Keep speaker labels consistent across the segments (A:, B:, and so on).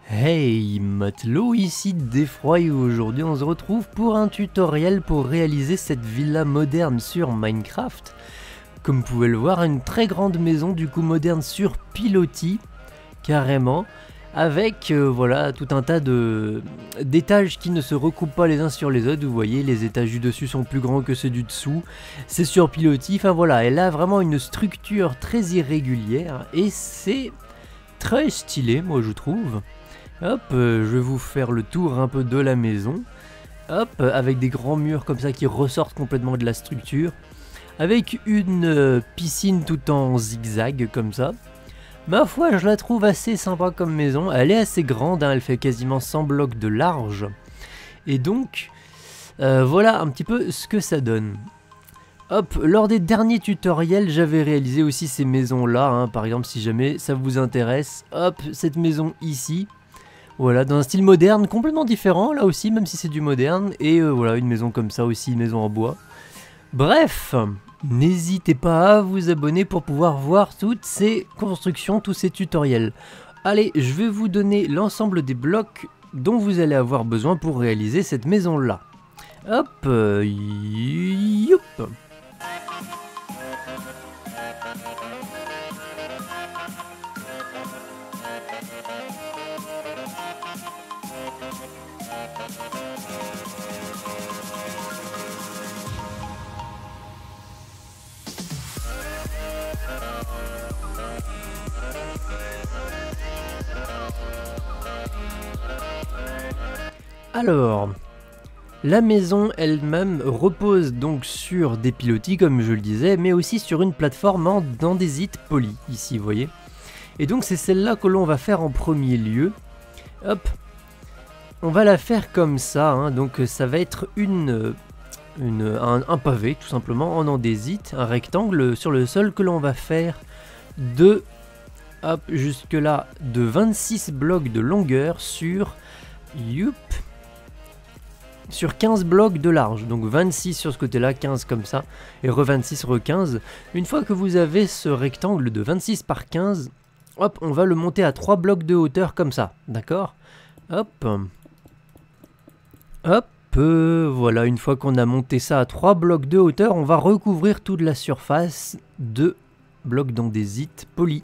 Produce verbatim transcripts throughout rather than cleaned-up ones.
A: Hey, matelot, ici Defroy et aujourd'hui on se retrouve pour un tutoriel pour réaliser cette villa moderne sur Minecraft. Comme vous pouvez le voir, une très grande maison du coup moderne sur pilotis, carrément, avec euh, voilà tout un tas de d'étages qui ne se recoupent pas les uns sur les autres. Vous voyez, les étages du dessus sont plus grands que ceux du dessous, c'est sur pilotis, enfin voilà, elle a vraiment une structure très irrégulière et c'est très stylé, moi je trouve. Hop, euh, je vais vous faire le tour un peu de la maison. Hop, euh, avec des grands murs comme ça qui ressortent complètement de la structure. Avec une euh, piscine tout en zigzag comme ça. Ma foi, je la trouve assez sympa comme maison. Elle est assez grande, hein, elle fait quasiment cent blocs de large. Et donc, euh, voilà un petit peu ce que ça donne. Hop, lors des derniers tutoriels, j'avais réalisé aussi ces maisons-là. Hein, par exemple, si jamais ça vous intéresse, hop, cette maison ici. Voilà, dans un style moderne, complètement différent, là aussi, même si c'est du moderne. Et euh, voilà, une maison comme ça aussi, une maison en bois. Bref, n'hésitez pas à vous abonner pour pouvoir voir toutes ces constructions, tous ces tutoriels. Allez, je vais vous donner l'ensemble des blocs dont vous allez avoir besoin pour réaliser cette maison-là. Hop, euh, youp. Alors, la maison elle-même repose donc sur des pilotis comme je le disais, mais aussi sur une plateforme en andésite poli, ici vous voyez. Et donc c'est celle-là que l'on va faire en premier lieu. Hop, on va la faire comme ça, hein. Donc ça va être une, une, un, un pavé tout simplement en andésite, un rectangle sur le sol que l'on va faire de, hop, jusque là, de vingt-six blocs de longueur sur, youp, sur quinze blocs de large, donc vingt-six sur ce côté-là, quinze comme ça, et re vingt-six, re quinze. Une fois que vous avez ce rectangle de vingt-six par quinze, hop, on va le monter à trois blocs de hauteur comme ça, d'accord? Hop, hop, euh, voilà, une fois qu'on a monté ça à trois blocs de hauteur, on va recouvrir toute la surface de blocs d'andésite poli.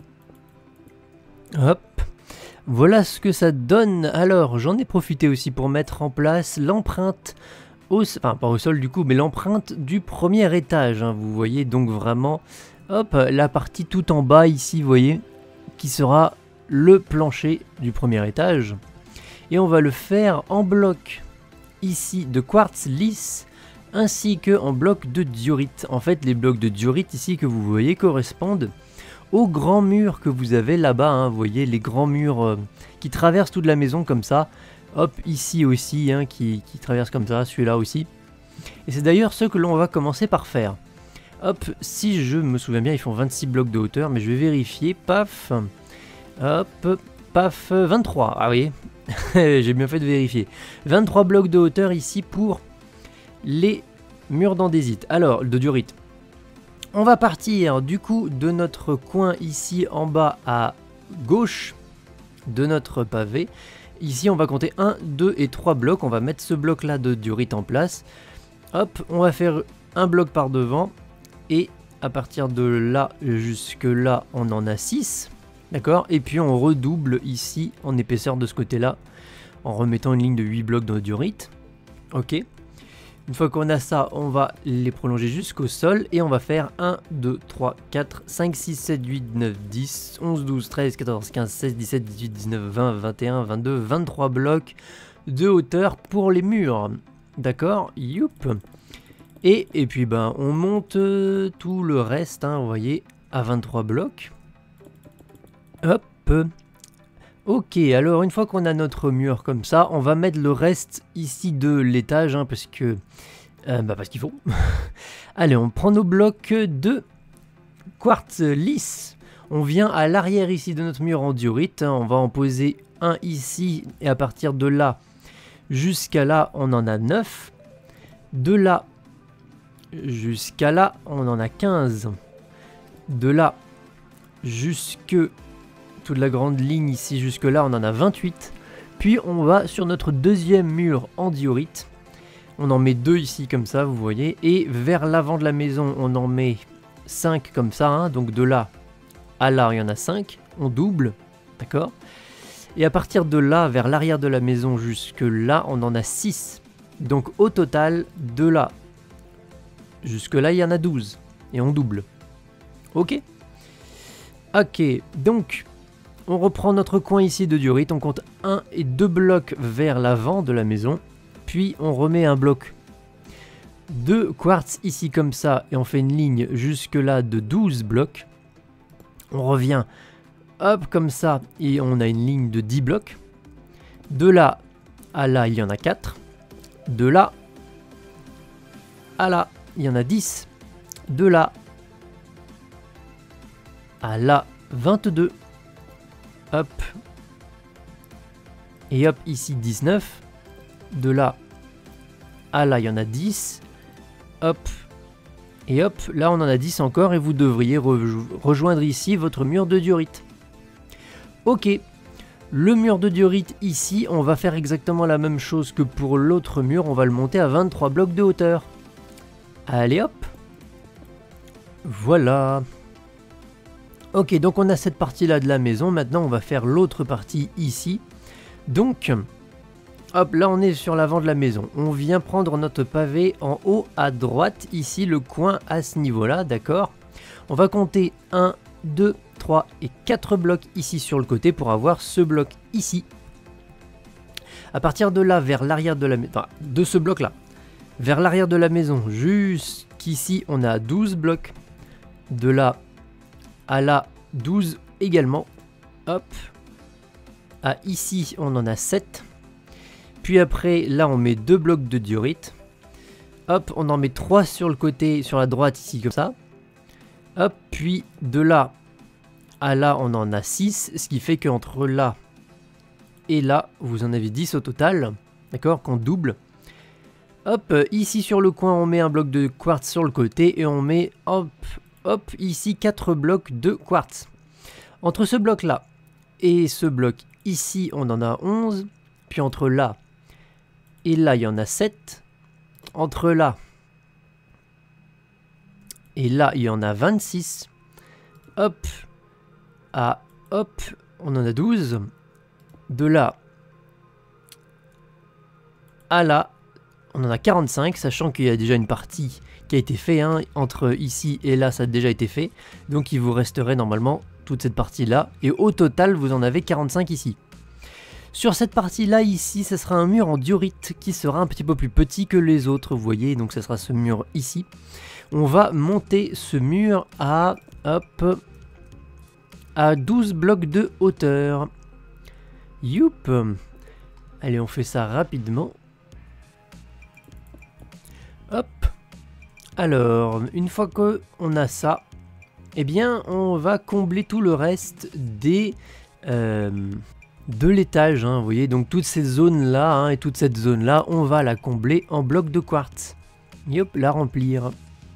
A: Hop. Voilà ce que ça donne. Alors, j'en ai profité aussi pour mettre en place l'empreinte, au, enfin pas au sol du coup, mais l'empreinte du premier étage. Hein, vous voyez donc vraiment, hop, la partie tout en bas ici, vous voyez, qui sera le plancher du premier étage. Et on va le faire en bloc ici de quartz lisse, ainsi que en bloc de diorite. En fait, les blocs de diorite ici que vous voyez correspondent aux grands murs que vous avez là-bas, hein, vous voyez les grands murs euh, qui traversent toute la maison comme ça, hop, ici aussi, hein, qui, qui traversent comme ça, celui-là aussi. Et c'est d'ailleurs ce que l'on va commencer par faire. Hop, si je me souviens bien, ils font vingt-six blocs de hauteur, mais je vais vérifier, paf, hop, paf, vingt-trois, ah oui, j'ai bien fait de vérifier. vingt-trois blocs de hauteur ici pour les murs d'andésite, alors, de diorite. On va partir du coup de notre coin ici en bas à gauche de notre pavé. Ici on va compter un, deux et trois blocs. On va mettre ce bloc là de diorite en place. Hop, on va faire un bloc par devant. Et à partir de là jusque là on en a six. D'accord. Et puis on redouble ici en épaisseur de ce côté là. En remettant une ligne de huit blocs de diorite. Ok. Une fois qu'on a ça, on va les prolonger jusqu'au sol et on va faire un, deux, trois, quatre, cinq, six, sept, huit, neuf, dix, onze, douze, treize, quatorze, quinze, seize, dix-sept, dix-huit, dix-neuf, vingt, vingt et un, vingt-deux, vingt-trois blocs de hauteur pour les murs. D'accord, youp. Et, et puis ben on monte euh, tout le reste, hein, vous voyez, à vingt-trois blocs. Hop. Ok, alors une fois qu'on a notre mur comme ça, on va mettre le reste ici de l'étage, hein, parce que... Euh, bah parce qu'il faut. Allez, on prend nos blocs de quartz lisse. On vient à l'arrière ici de notre mur en diorite, hein, on va en poser un ici, et à partir de là, jusqu'à là, on en a neuf. De là, jusqu'à là, on en a quinze. De là, jusque... toute la grande ligne ici jusque là on en a vingt-huit. Puis on va sur notre deuxième mur en diorite. On en met deux ici comme ça, vous voyez. Et vers l'avant de la maison, on en met cinq comme ça. Hein. Donc de là à là, il y en a cinq. On double, d'accord. Et à partir de là, vers l'arrière de la maison jusque là, on en a six. Donc au total, de là jusque là, il y en a douze. Et on double. Ok. Ok, donc on reprend notre coin ici de diorite. On compte un et deux blocs vers l'avant de la maison. Puis on remet un bloc de quartz ici comme ça. Et on fait une ligne jusque là de douze blocs. On revient, hop, comme ça. Et on a une ligne de dix blocs. De là à là, il y en a quatre. De là à là, il y en a dix. De là à là, vingt-deux. Hop. Et hop, ici dix-neuf. De là à là, il y en a dix. Hop. Et hop, là on en a dix encore et vous devriez re rejoindre ici votre mur de diorite. Ok. Le mur de diorite ici, on va faire exactement la même chose que pour l'autre mur. On va le monter à vingt-trois blocs de hauteur. Allez hop. Voilà. Ok, donc on a cette partie-là de la maison. Maintenant, on va faire l'autre partie ici. Donc, hop, là on est sur l'avant de la maison. On vient prendre notre pavé en haut à droite, ici, le coin à ce niveau-là, d'accord? On va compter un, deux, trois et quatre blocs ici sur le côté pour avoir ce bloc ici. À partir de là, vers l'arrière de la maison, enfin, de ce bloc-là, vers l'arrière de la maison, jusqu'ici, on a douze blocs. De là à là, douze également. Hop. À ici, on en a sept. Puis après, là, on met deux blocs de diorite. Hop, on en met trois sur le côté, sur la droite, ici, comme ça. Hop, puis de là à là, on en a six. Ce qui fait qu'entre là et là, vous en avez dix au total. D'accord, qu'on double. Hop, ici sur le coin, on met un bloc de quartz sur le côté. Et on met, hop, hop, ici, quatre blocs de quartz. Entre ce bloc-là et ce bloc ici, on en a onze. Puis entre là et là, il y en a sept. Entre là et là, il y en a vingt-six. Hop. Ah, hop. On en a douze. De là à là, on en a quarante-cinq. Sachant qu'il y a déjà une partie qui a été faite. Hein, entre ici et là, ça a déjà été fait. Donc il vous resterait normalement toute cette partie-là. Et au total, vous en avez quarante-cinq ici. Sur cette partie-là, ici, ce sera un mur en diorite qui sera un petit peu plus petit que les autres, vous voyez. Donc, ce sera ce mur ici. On va monter ce mur à, hop, à douze blocs de hauteur. Youp. Allez, on fait ça rapidement. Hop. Alors, une fois qu'on a ça, eh bien, on va combler tout le reste des... Euh, de l'étage, hein, vous voyez, donc toutes ces zones-là, hein, et toute cette zone-là, on va la combler en blocs de quartz. Et hop, la remplir.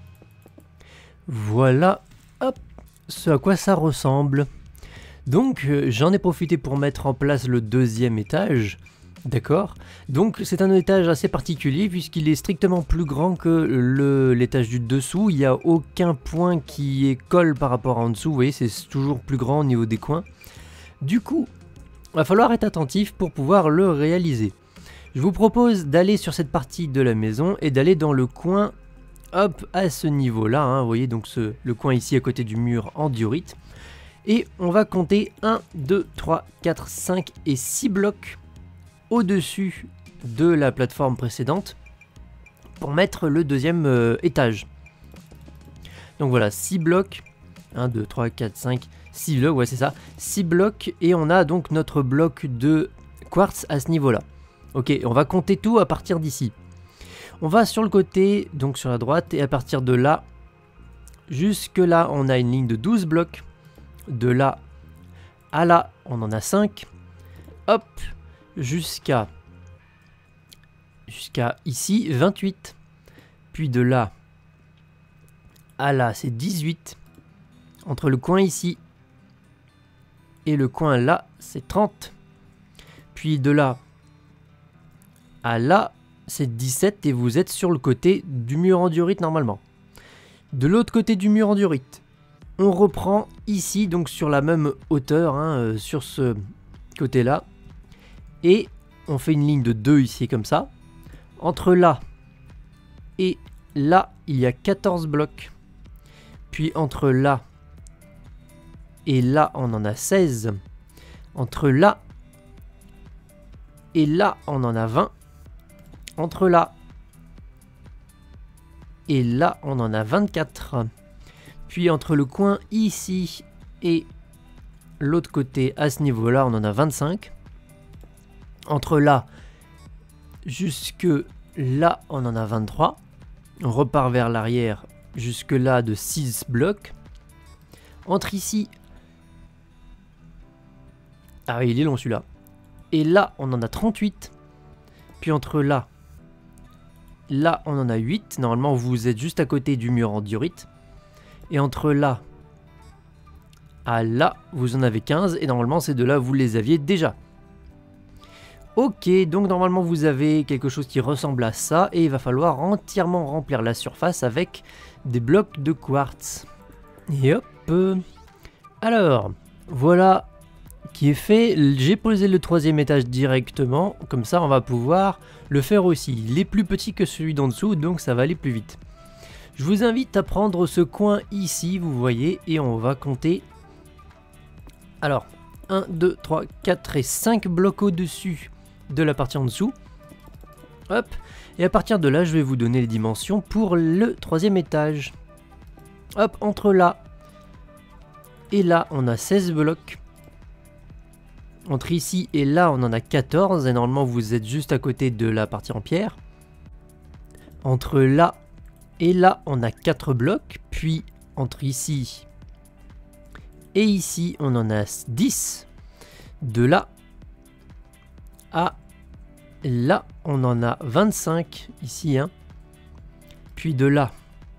A: Voilà, hop, ce à quoi ça ressemble. Donc, euh, j'en ai profité pour mettre en place le deuxième étage, d'accord. Donc, c'est un étage assez particulier, puisqu'il est strictement plus grand que l'étage du dessous. Il n'y a aucun point qui est colle par rapport à en dessous, vous voyez, c'est toujours plus grand au niveau des coins. Du coup, il va falloir être attentif pour pouvoir le réaliser. Je vous propose d'aller sur cette partie de la maison et d'aller dans le coin, hop, à ce niveau-là. Hein, vous voyez, donc ce, le coin ici à côté du mur en diorite. Et on va compter un, deux, trois, quatre, cinq et six blocs au-dessus de la plateforme précédente pour mettre le deuxième euh, étage. Donc voilà, six blocs. un, deux, trois, quatre, cinq, six blocs, ouais c'est ça, six blocs et on a donc notre bloc de quartz à ce niveau là. Ok, on va compter tout à partir d'ici. On va sur le côté, donc sur la droite, et à partir de là, jusque là, on a une ligne de douze blocs. De là à là, on en a cinq. Hop, jusqu'à jusqu'à ici, vingt-huit. Puis de là à là, c'est dix-huit. Entre le coin ici et le coin là, c'est trente. Puis de là à là, c'est dix-sept et vous êtes sur le côté du mur en diorite normalement. De l'autre côté du mur en diorite, on reprend ici, donc sur la même hauteur, hein, euh, sur ce côté-là. Et on fait une ligne de deux ici comme ça. Entre là et là, il y a quatorze blocs. Puis entre là et là, on en a seize. Entre là et là, on en a vingt. Entre là et là, on en a vingt-quatre. Puis entre le coin ici et l'autre côté, à ce niveau-là, on en a vingt-cinq. Entre là jusque là, on en a vingt-trois. On repart vers l'arrière jusque là de six blocs. Entre ici... Ah oui, il est long celui-là. Et là, on en a trente-huit. Puis entre là, là, on en a huit. Normalement, vous êtes juste à côté du mur en diorite. Et entre là à là, vous en avez quinze. Et normalement, ces deux-là, vous les aviez déjà. Ok, donc normalement, vous avez quelque chose qui ressemble à ça. Et il va falloir entièrement remplir la surface avec des blocs de quartz. Et hop. Alors, voilà qui est fait. J'ai posé le troisième étage directement. Comme ça, on va pouvoir le faire aussi. Il est plus petit que celui d'en dessous, donc ça va aller plus vite. Je vous invite à prendre ce coin ici, vous voyez, et on va compter. Alors, un, deux, trois, quatre et cinq blocs au-dessus de la partie en dessous. Hop. Et à partir de là, je vais vous donner les dimensions pour le troisième étage. Hop, entre là et là, on a seize blocs. Entre ici et là, on en a quatorze. Et normalement, vous êtes juste à côté de la partie en pierre. Entre là et là, on a quatre blocs. Puis, entre ici et ici, on en a dix. De là à là, on en a vingt-cinq. Ici, hein. Puis de là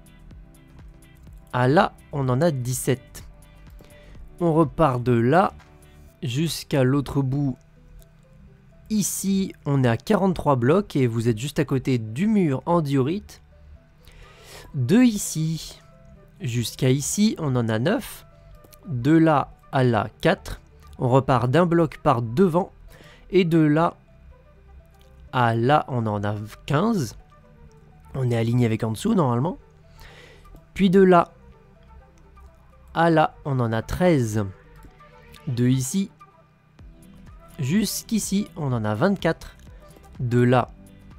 A: à là, on en a dix-sept. On repart de là jusqu'à l'autre bout. Ici, on est à quarante-trois blocs et vous êtes juste à côté du mur en diorite. De ici jusqu'à ici, on en a neuf. De là à là, quatre. On repart d'un bloc par devant. Et de là à là, on en a quinze. On est aligné avec en dessous normalement. Puis de là à là, on en a treize. De ici jusqu'ici, on en a vingt-quatre. De là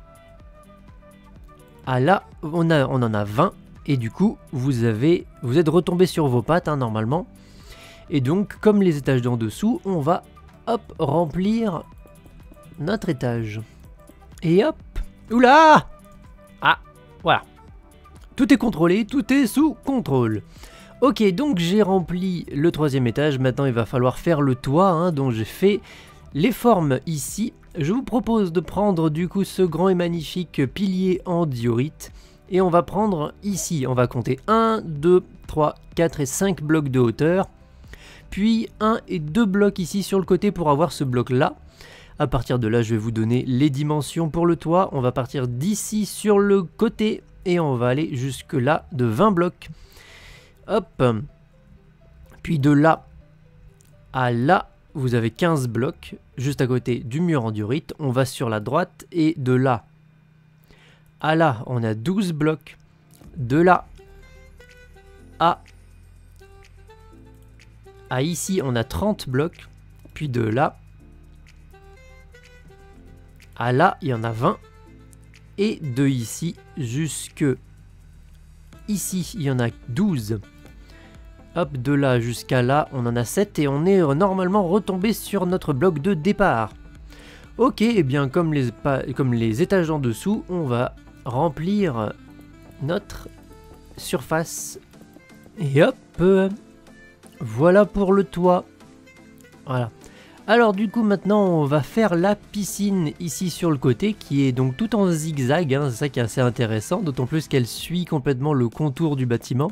A: à là, on, a, on en a vingt. Et du coup, vous, avez, vous êtes retombé sur vos pattes, hein, normalement. Et donc, comme les étages d'en dessous, on va, hop, remplir notre étage. Et hop. Oula! Ah, voilà. Tout est contrôlé, tout est sous contrôle. Ok, donc j'ai rempli le troisième étage. Maintenant, il va falloir faire le toit, hein, dont j'ai fait les formes ici. Je vous propose de prendre du coup ce grand et magnifique pilier en diorite. Et on va prendre ici, on va compter un, deux, trois, quatre et cinq blocs de hauteur. Puis un et deux blocs ici sur le côté pour avoir ce bloc là. À partir de là, je vais vous donner les dimensions pour le toit. On va partir d'ici sur le côté et on va aller jusque là de vingt blocs. Hop. Puis de là à là, vous avez quinze blocs juste à côté du mur en diorite. On va sur la droite et de là à là, on a douze blocs. De là à à ici, on a trente blocs. Puis de là à là, il y en a vingt. Et de ici jusque ici, il y en a douze. Hop, de là jusqu'à là, on en a sept et on est normalement retombé sur notre bloc de départ. Ok, et bien comme les, comme les étages en dessous, on va remplir notre surface. Et hop, voilà pour le toit. Voilà. Alors du coup maintenant on va faire la piscine ici sur le côté qui est donc tout en zigzag, hein, c'est ça qui est assez intéressant, d'autant plus qu'elle suit complètement le contour du bâtiment.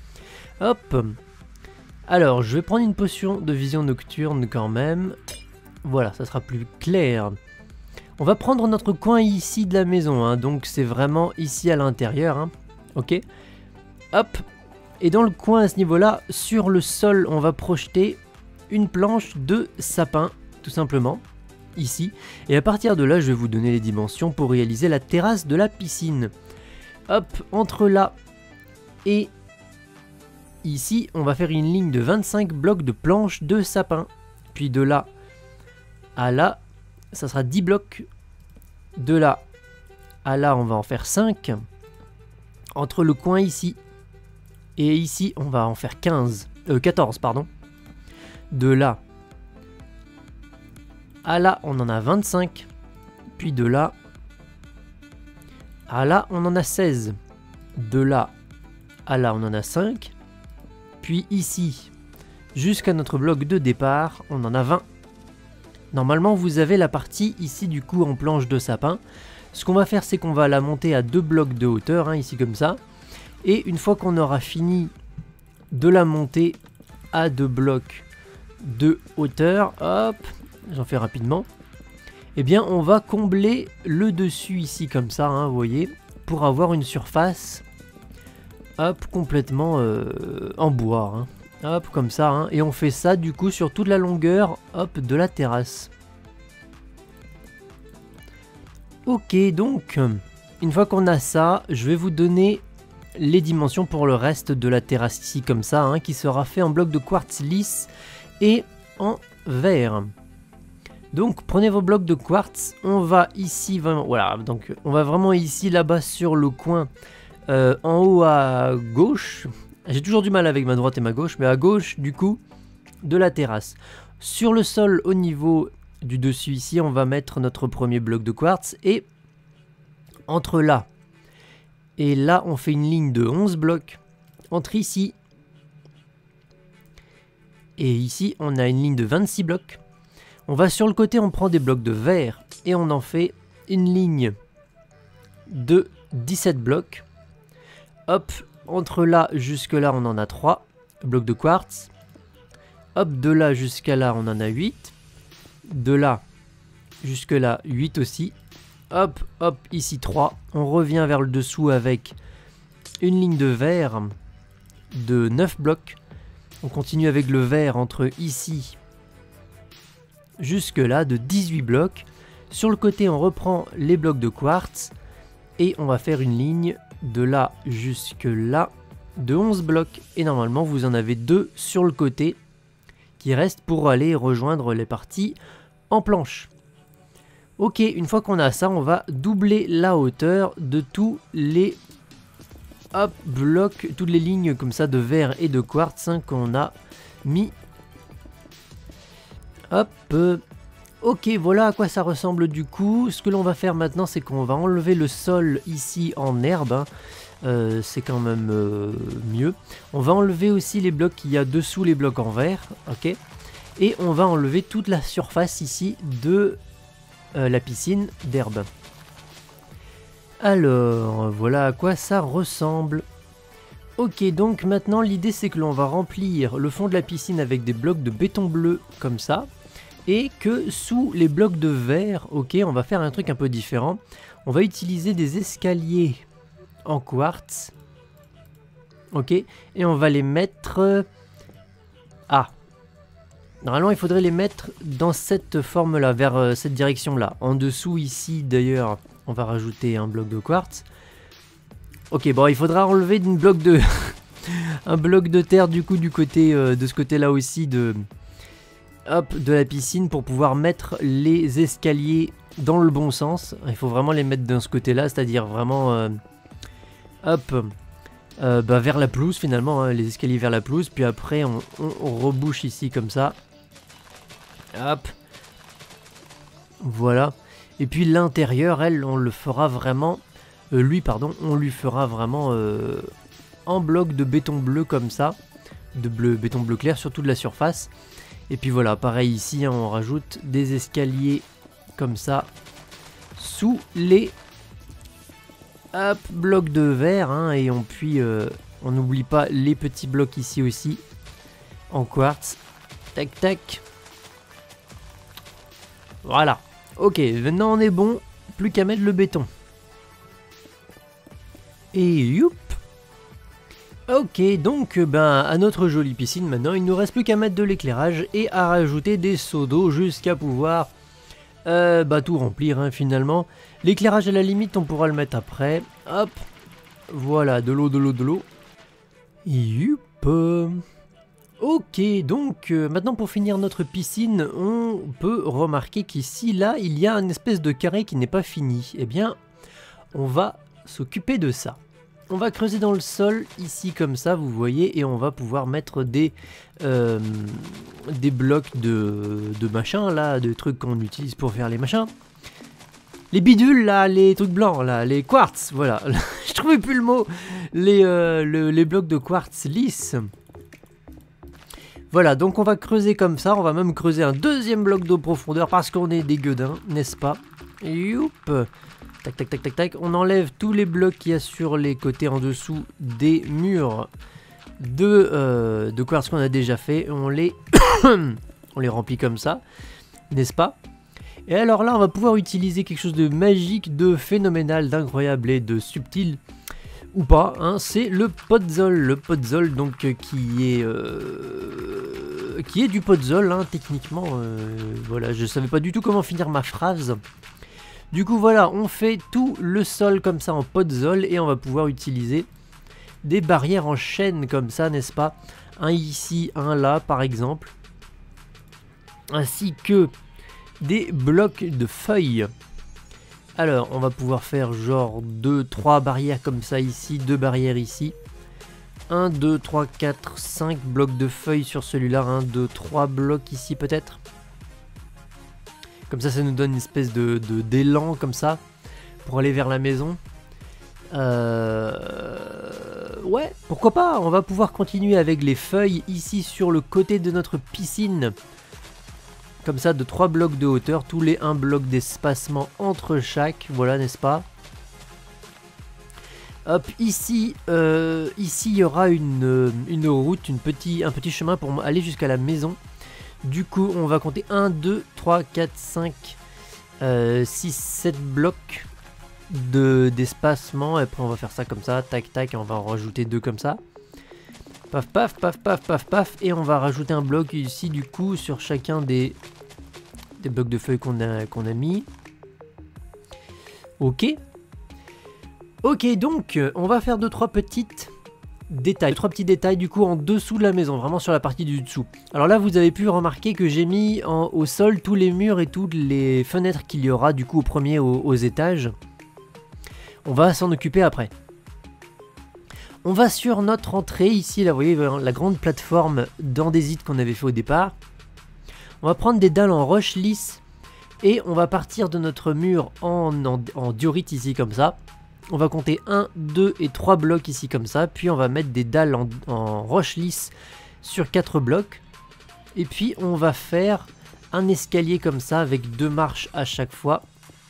A: Hop. Alors je vais prendre une potion de vision nocturne quand même. Voilà, ça sera plus clair. On va prendre notre coin ici de la maison, hein, donc c'est vraiment ici à l'intérieur, hein, ok. Hop, et dans le coin à ce niveau-là, sur le sol, on va projeter une planche de sapin, tout simplement, ici. Et à partir de là, je vais vous donner les dimensions pour réaliser la terrasse de la piscine. Hop, entre là et ici, on va faire une ligne de vingt-cinq blocs de planches de sapin. Puis de là à là, ça sera dix blocs. De là à là, on va en faire cinq. Entre le coin ici et ici, on va en faire quinze. Euh, quatorze, pardon. De là à là, on en a vingt-cinq. Puis de là à là, on en a seize. De là à là, on en a cinq. Puis ici, jusqu'à notre bloc de départ, on en a vingt. Normalement, vous avez la partie ici du coup en planche de sapin. Ce qu'on va faire, c'est qu'on va la monter à deux blocs de hauteur, hein, ici comme ça. Et une fois qu'on aura fini de la monter à deux blocs de hauteur, hop, j'en fais rapidement. Eh bien, on va combler le dessus ici comme ça, hein, vous voyez, pour avoir une surface, hop, complètement euh, en bois, hein. Hop, comme ça, hein, et on fait ça du coup sur toute la longueur, hop, de la terrasse. Ok, donc, une fois qu'on a ça, je vais vous donner les dimensions pour le reste de la terrasse ici, comme ça, hein, qui sera fait en bloc de quartz lisse et en verre. Donc, prenez vos blocs de quartz, on va ici, vraiment, voilà, donc on va vraiment ici, là-bas, sur le coin, euh, en haut à gauche. J'ai toujours du mal avec ma droite et ma gauche, mais à gauche, du coup, de la terrasse. Sur le sol, au niveau du dessus ici, on va mettre notre premier bloc de quartz. Et entre là et là, on fait une ligne de onze blocs. Entre ici et ici, on a une ligne de vingt-six blocs. On va sur le côté, on prend des blocs de verre et on en fait une ligne de dix-sept blocs. Hop, entre là jusque là, on en a trois blocs de quartz. Hop, de là jusqu'à là, on en a huit. De là jusque là, huit aussi. Hop, hop, ici trois. On revient vers le dessous avec une ligne de verre de neuf blocs. On continue avec le verre entre ici jusque là de dix-huit blocs. Sur le côté, on reprend les blocs de quartz et on va faire une ligne de là jusque là de onze blocs. Et normalement, vous en avez deux sur le côté qui restent pour aller rejoindre les parties en planche. Ok, une fois qu'on a ça, on va doubler la hauteur de tous les hop, blocs, toutes les lignes comme ça de verre et de quartz, hein, qu'on a mis. Hop, euh, ok, voilà à quoi ça ressemble du coup. Ce que l'on va faire maintenant, c'est qu'on va enlever le sol ici en herbe, hein. Euh, c'est quand même euh, mieux. On va enlever aussi les blocs qu'il y a dessous les blocs en verre, ok. Et on va enlever toute la surface ici de euh, la piscine d'herbe. Alors, voilà à quoi ça ressemble. Ok, donc maintenant l'idée c'est que l'on va remplir le fond de la piscine avec des blocs de béton bleu comme ça. Et que sous les blocs de verre, ok, on va faire un truc un peu différent. On va utiliser des escaliers en quartz. Ok, et on va les mettre... Ah, normalement il faudrait les mettre dans cette forme là, vers euh, cette direction là. En dessous ici d'ailleurs, on va rajouter un bloc de quartz. Ok, bon, il faudra enlever une bloc de... un bloc de terre du coup du côté euh, de ce côté là aussi de... Hop, de la piscine pour pouvoir mettre les escaliers dans le bon sens. Il faut vraiment les mettre dans ce côté là, c'est-à-dire vraiment... Euh, hop, euh, bah, vers la pelouse finalement, hein, les escaliers vers la pelouse. Puis après on, on, on rebouche ici comme ça. Hop. Voilà. Et puis l'intérieur, elle, on le fera vraiment... Euh, lui, pardon, on lui fera vraiment euh, en bloc de béton bleu comme ça. De bleu, béton bleu clair sur toute la surface. Et puis voilà, pareil ici, hein, on rajoute des escaliers comme ça. Sous les hop, blocs de verre. Hein, et on puis, euh, on n'oublie pas les petits blocs ici aussi. En quartz. Tac, tac. Voilà. Ok, maintenant on est bon. Plus qu'à mettre le béton. Et youp. Ok, donc ben à notre jolie piscine maintenant, il nous reste plus qu'à mettre de l'éclairage et à rajouter des seaux d'eau jusqu'à pouvoir euh, bah, tout remplir hein, finalement. L'éclairage à la limite on pourra le mettre après. Hop, voilà, de l'eau, de l'eau, de l'eau. Youp. Ok, donc euh, maintenant pour finir notre piscine, on peut remarquer qu'ici, là, il y a une espèce de carré qui n'est pas fini. Eh bien, on va s'occuper de ça. On va creuser dans le sol, ici comme ça, vous voyez, et on va pouvoir mettre des, euh, des blocs de, de machin, là, de trucs qu'on utilise pour faire les machins. Les bidules, là, les trucs blancs, là, les quartz, voilà. Je trouvais plus le mot. Les, euh, le, les blocs de quartz lisses. Voilà, donc on va creuser comme ça, on va même creuser un deuxième bloc de profondeur parce qu'on est des gueudins, n'est-ce pas? Youp. Tac, tac, tac, tac, tac. On enlève tous les blocs qu'il y a sur les côtés en dessous des murs de, euh, de quartz qu'on a déjà fait. On les, on les remplit comme ça, n'est-ce pas? Et alors là, on va pouvoir utiliser quelque chose de magique, de phénoménal, d'incroyable et de subtil. Ou pas, hein, c'est le podzol, le podzol donc euh, qui est euh, qui est du podzol hein, techniquement, euh, voilà, je savais pas du tout comment finir ma phrase. Du coup voilà, on fait tout le sol comme ça en podzol et on va pouvoir utiliser des barrières en chaîne comme ça, n'est-ce pas? Un ici, un là par exemple, ainsi que des blocs de feuilles. Alors, on va pouvoir faire genre deux, trois barrières comme ça ici, deux barrières ici. un, deux, trois, quatre, cinq blocs de feuilles sur celui-là. un, deux, trois blocs ici peut-être. Comme ça, ça nous donne une espèce de, de d'élan comme ça pour aller vers la maison. Euh... Ouais, pourquoi pas? On va pouvoir continuer avec les feuilles ici sur le côté de notre piscine. Comme ça, de trois blocs de hauteur, tous les un bloc d'espacement entre chaque, voilà, n'est-ce pas? Hop, ici, euh, ici, il y aura une, une route, une petit, un petit chemin pour aller jusqu'à la maison. Du coup, on va compter un, deux, trois, quatre, cinq, six, sept blocs d'espacement. Et après, on va faire ça comme ça, tac, tac, et on va en rajouter deux comme ça. Paf, paf, paf, paf, paf, paf. Et on va rajouter un bloc ici, du coup, sur chacun des, des blocs de feuilles qu'on a, qu'on a mis. Ok. Ok, donc, on va faire deux, trois petites détails. Trois petits détails, du coup, en dessous de la maison, vraiment sur la partie du dessous. Alors là, vous avez pu remarquer que j'ai mis en, au sol tous les murs et toutes les fenêtres qu'il y aura, du coup, au premier, aux, aux étages. On va s'en occuper après. On va sur notre entrée, ici, là, vous voyez, la grande plateforme d'andésite qu'on avait fait au départ. On va prendre des dalles en roche lisse et on va partir de notre mur en, en, en diorite ici, comme ça. On va compter un, deux et trois blocs ici, comme ça. Puis on va mettre des dalles en, en roche lisse sur quatre blocs. Et puis on va faire un escalier comme ça avec deux marches à chaque fois.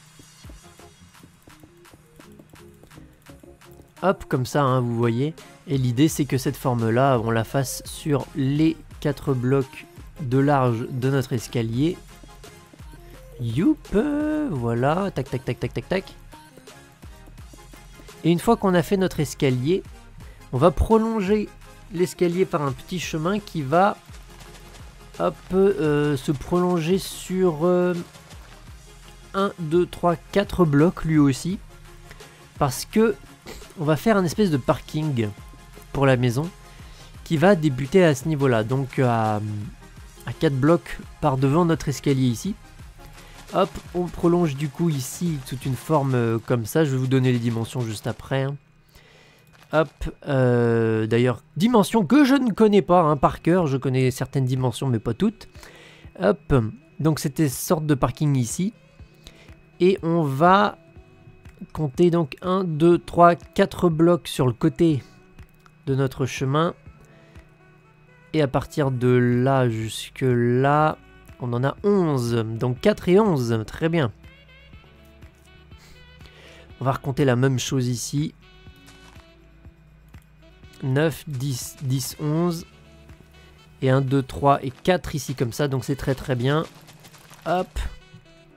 A: Hop, comme ça, hein, vous voyez. Et l'idée, c'est que cette forme-là, on la fasse sur les quatre blocs de large de notre escalier. Youp, voilà, tac, tac, tac, tac, tac, tac. Et une fois qu'on a fait notre escalier, on va prolonger l'escalier par un petit chemin qui va, hop, euh, se prolonger sur euh, un, deux, trois, quatre blocs lui aussi. Parce que on va faire un espèce de parking pour la maison qui va débuter à ce niveau-là. Donc à, à quatre blocs par devant notre escalier ici. Hop, on prolonge du coup ici toute une forme euh, comme ça. Je vais vous donner les dimensions juste après. Hein. Hop, euh, d'ailleurs, dimensions que je ne connais pas hein, par cœur. Je connais certaines dimensions mais pas toutes. Hop, donc c'était sorte de parking ici. Et on va compter donc un, deux, trois, quatre blocs sur le côté de notre chemin. Et à partir de là jusque là, on en a onze. Donc quatre et onze, très bien. On va recompter la même chose ici. neuf, dix, dix, onze. Et un, deux, trois et quatre ici comme ça. Donc c'est très très bien. Hop.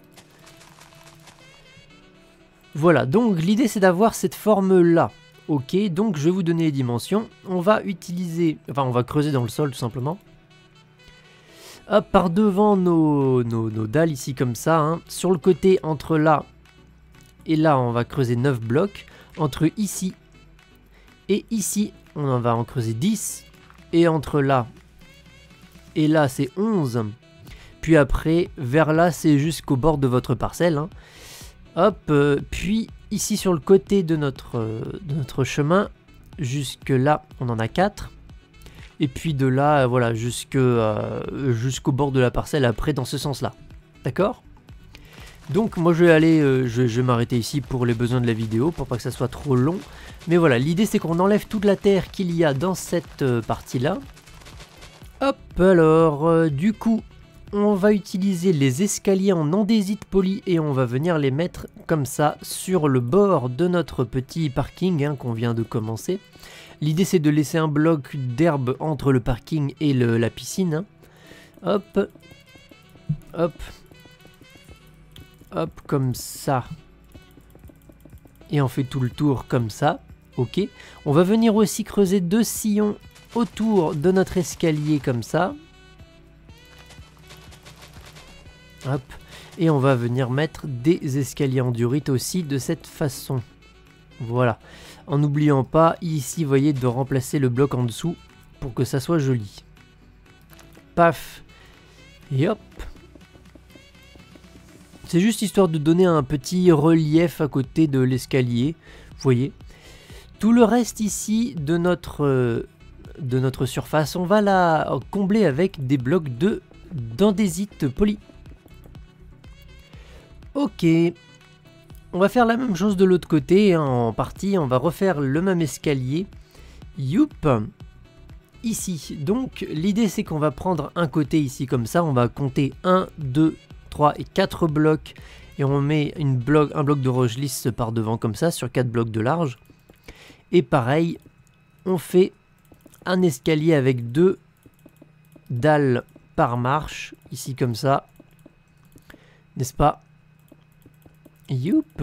A: Voilà, donc l'idée c'est d'avoir cette forme-là. Ok, donc je vais vous donner les dimensions. On va utiliser, enfin on va creuser dans le sol tout simplement. Hop, par devant nos, nos, nos dalles ici comme ça. Hein. Sur le côté, entre là et là, on va creuser neuf blocs. Entre ici et ici, on en va en creuser dix. Et entre là et là, c'est onze. Puis après, vers là, c'est jusqu'au bord de votre parcelle. Hein. Hop, euh, puis ici sur le côté de notre, euh, de notre chemin, jusque là, on en a quatre. Et puis de là, voilà, jusque, euh, jusqu'au bord de la parcelle, après, dans ce sens-là. D'accord? Donc moi je vais aller, euh, je, je vais m'arrêter ici pour les besoins de la vidéo, pour pas que ça soit trop long. Mais voilà, l'idée c'est qu'on enlève toute la terre qu'il y a dans cette euh, partie-là. Hop, alors, euh, du coup, on va utiliser les escaliers en andésite poli et on va venir les mettre comme ça sur le bord de notre petit parking hein, qu'on vient de commencer. L'idée c'est de laisser un bloc d'herbe entre le parking et le, la piscine. Hein. Hop, hop, hop, comme ça. Et on fait tout le tour comme ça. Ok. On va venir aussi creuser deux sillons autour de notre escalier comme ça. Hop. Et on va venir mettre des escaliers en durite aussi de cette façon. Voilà. En n'oubliant pas ici, vous voyez, de remplacer le bloc en dessous pour que ça soit joli. Paf. Et hop. C'est juste histoire de donner un petit relief à côté de l'escalier. Vous voyez. Tout le reste ici de notre, euh, de notre surface, on va la combler avec des blocs de d'andésite poli. Ok. On va faire la même chose de l'autre côté, hein, en partie, on va refaire le même escalier. Youp. Ici, donc l'idée c'est qu'on va prendre un côté ici comme ça, on va compter un, deux, trois et quatre blocs. Et on met une bloc, un bloc de roche lisse par devant comme ça, sur quatre blocs de large. Et pareil, on fait un escalier avec deux dalles par marche, ici comme ça. N'est-ce pas ? Youp.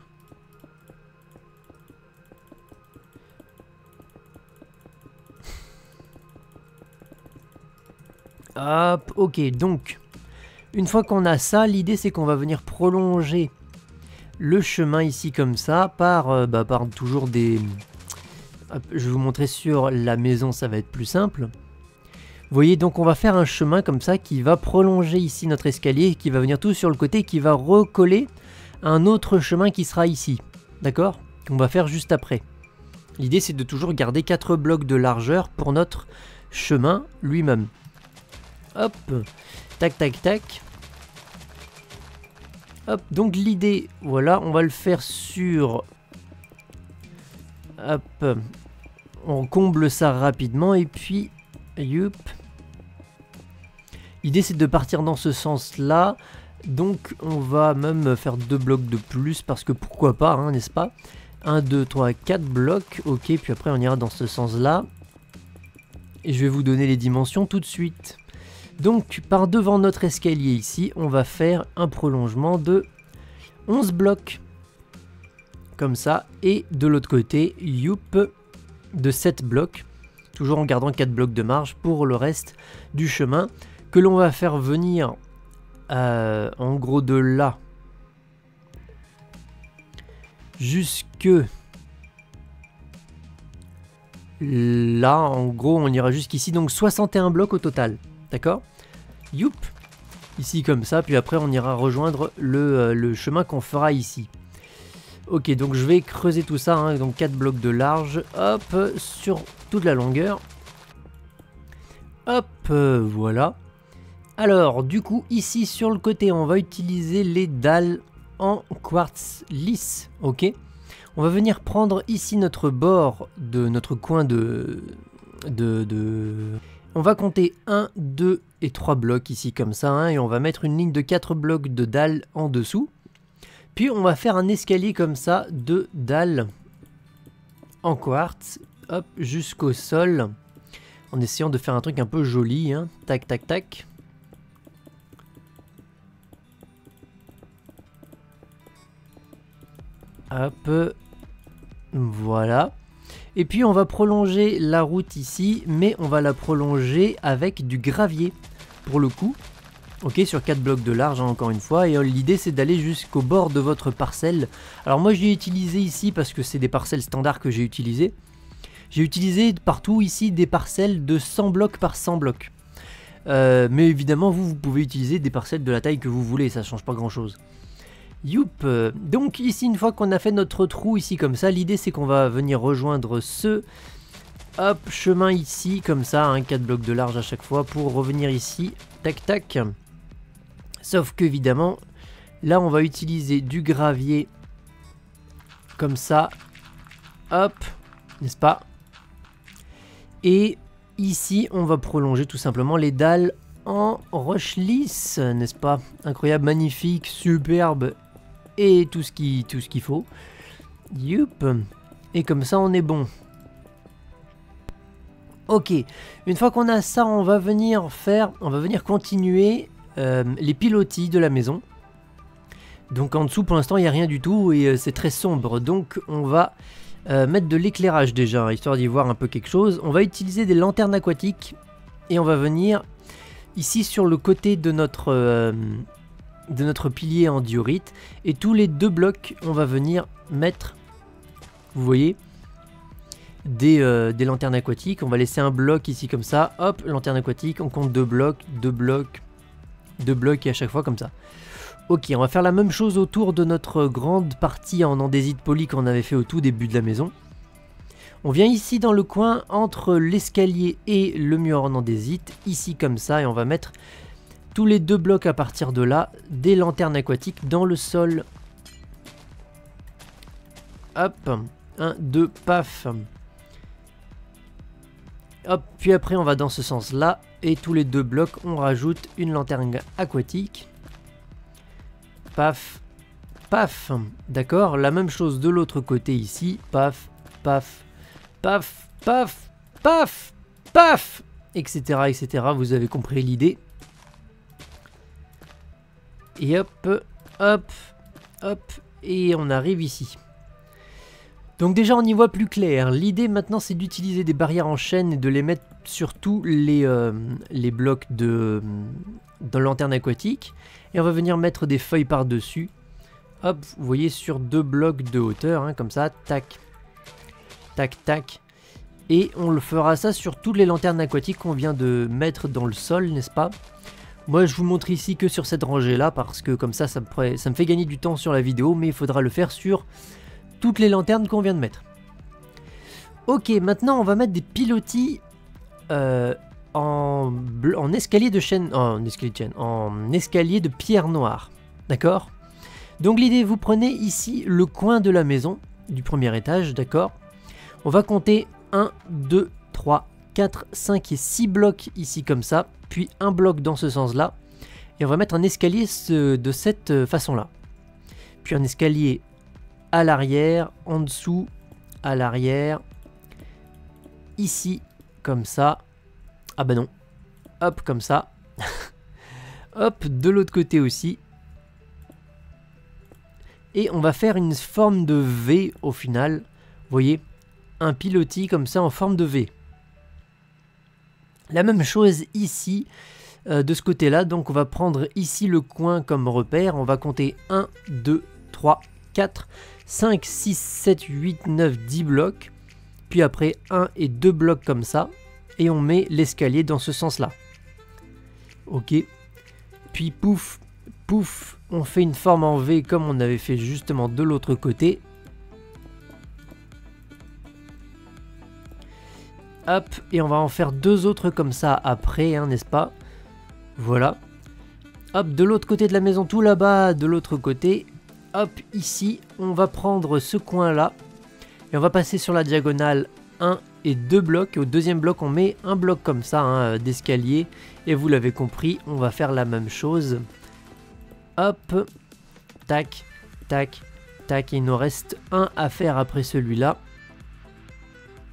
A: Hop, ok, donc, une fois qu'on a ça, l'idée c'est qu'on va venir prolonger le chemin ici comme ça, par, euh, bah, par toujours des... Hop, je vais vous montrer sur la maison, ça va être plus simple. Vous voyez, donc on va faire un chemin comme ça qui va prolonger ici notre escalier, qui va venir tout sur le côté, qui va recoller un autre chemin qui sera ici, d'accord? Qu'on va faire juste après. L'idée c'est de toujours garder quatre blocs de largeur pour notre chemin lui-même. Hop, tac tac tac. Hop, donc l'idée, voilà, on va le faire sur... Hop, on comble ça rapidement et puis... Youp. L'idée c'est de partir dans ce sens-là. Donc on va même faire deux blocs de plus parce que pourquoi pas, hein, n'est-ce pas? un, deux, trois, quatre blocs, ok, puis après on ira dans ce sens-là. Et je vais vous donner les dimensions tout de suite. Donc par devant notre escalier ici, on va faire un prolongement de onze blocs. Comme ça, et de l'autre côté, youp, de sept blocs. Toujours en gardant quatre blocs de marge pour le reste du chemin que l'on va faire venir... Euh, en gros de là jusque là, en gros on ira jusqu'ici, donc soixante et un blocs au total, d'accord? Youp, ici comme ça, puis après on ira rejoindre le, euh, le chemin qu'on fera ici. Ok, donc je vais creuser tout ça, hein, donc quatre blocs de large, hop, sur toute la longueur. Hop, euh, voilà. Alors, du coup, ici sur le côté, on va utiliser les dalles en quartz lisse, ok? On va venir prendre ici notre bord de notre coin de... de, de... On va compter un, deux et trois blocs ici comme ça, hein, et on va mettre une ligne de quatre blocs de dalles en dessous. Puis on va faire un escalier comme ça de dalles en quartz, hop, jusqu'au sol, en essayant de faire un truc un peu joli, hein, tac tac tac. Hop. Voilà. Et puis on va prolonger la route ici, mais on va la prolonger avec du gravier pour le coup. Ok, sur quatre blocs de large, hein, encore une fois. Et euh, l'idée c'est d'aller jusqu'au bord de votre parcelle. Alors moi j'ai utilisé ici, parce que c'est des parcelles standards que j'ai utilisées. J'ai utilisé partout ici des parcelles de cent blocs par cent blocs. Euh, mais évidemment vous, vous pouvez utiliser des parcelles de la taille que vous voulez, ça change pas grand chose. Youp. Donc ici, une fois qu'on a fait notre trou ici comme ça, l'idée c'est qu'on va venir rejoindre ce hop, chemin ici comme ça, hein, quatre blocs de large à chaque fois pour revenir ici, tac tac. Sauf qu'évidemment, là on va utiliser du gravier comme ça, hop, n'est-ce pas? Et ici on va prolonger tout simplement les dalles en roche lisse, n'est-ce pas? Incroyable, magnifique, superbe. Et tout ce qui, tout ce qu'il faut. Youp. Et comme ça on est bon. Ok. Une fois qu'on a ça, on va venir faire, on va venir continuer euh, les pilotis de la maison. Donc en dessous pour l'instant il n'y a rien du tout et euh, c'est très sombre. Donc on va euh, mettre de l'éclairage déjà, hein, histoire d'y voir un peu quelque chose. On va utiliser des lanternes aquatiques et on va venir ici sur le côté de notre euh, de notre pilier en diorite, et tous les deux blocs on va venir mettre, vous voyez, des, euh, des lanternes aquatiques. On va laisser un bloc ici comme ça, hop, lanterne aquatique, on compte deux blocs, deux blocs, deux blocs et à chaque fois comme ça. Ok, on va faire la même chose autour de notre grande partie en andésite poli qu'on avait fait au tout début de la maison. On vient ici dans le coin entre l'escalier et le mur en andésite, ici comme ça, et on va mettre tous les deux blocs à partir de là, des lanternes aquatiques dans le sol. Hop, un, deux, paf. Hop, puis après on va dans ce sens là, et tous les deux blocs on rajoute une lanterne aquatique. Paf, paf. D'accord, la même chose de l'autre côté ici, paf, paf, paf, paf, paf, paf, et cetera, et cetera. Vous avez compris l'idée. Et hop, hop, hop, et on arrive ici. Donc déjà on y voit plus clair. L'idée maintenant c'est d'utiliser des barrières en chaîne et de les mettre sur tous les, euh, les blocs de, de lanterne aquatique. Et on va venir mettre des feuilles par dessus. Hop, vous voyez, sur deux blocs de hauteur, hein, comme ça, tac, tac, tac. Et on le fera ça sur toutes les lanternes aquatiques qu'on vient de mettre dans le sol, n'est-ce pas? Moi je vous montre ici que sur cette rangée là, parce que comme ça ça me, pourrait, ça me fait gagner du temps sur la vidéo, mais il faudra le faire sur toutes les lanternes qu'on vient de mettre. Ok, maintenant on va mettre des pilotis euh, en, en escalier de chaîne, en escalier de chaîne, en escalier de pierre noire, d'accord? Donc l'idée, vous prenez ici le coin de la maison, du premier étage, d'accord? On va compter un, deux, trois, quatre, cinq et six blocs ici comme ça, puis un bloc dans ce sens-là, et on va mettre un escalier de cette façon-là. Puis un escalier à l'arrière, en dessous, à l'arrière, ici, comme ça. Ah bah non, hop, comme ça. Hop, de l'autre côté aussi. Et on va faire une forme de V au final. Vous voyez, un pilotis comme ça en forme de V. La même chose ici, euh, de ce côté-là. Donc on va prendre ici le coin comme repère. On va compter un, deux, trois, quatre, cinq, six, sept, huit, neuf, dix blocs. Puis après un et deux blocs comme ça. Et on met l'escalier dans ce sens-là. Ok. Puis pouf, pouf, on fait une forme en V comme on avait fait justement de l'autre côté. Hop, et on va en faire deux autres comme ça après, hein, n'est-ce pas? Voilà. Hop, de l'autre côté de la maison, tout là-bas, de l'autre côté. Hop, ici, on va prendre ce coin-là. Et on va passer sur la diagonale un et deux blocs. Et au deuxième bloc, on met un bloc comme ça, hein, d'escalier. Et vous l'avez compris, on va faire la même chose. Hop, tac, tac, tac. Il nous reste un à faire après celui-là.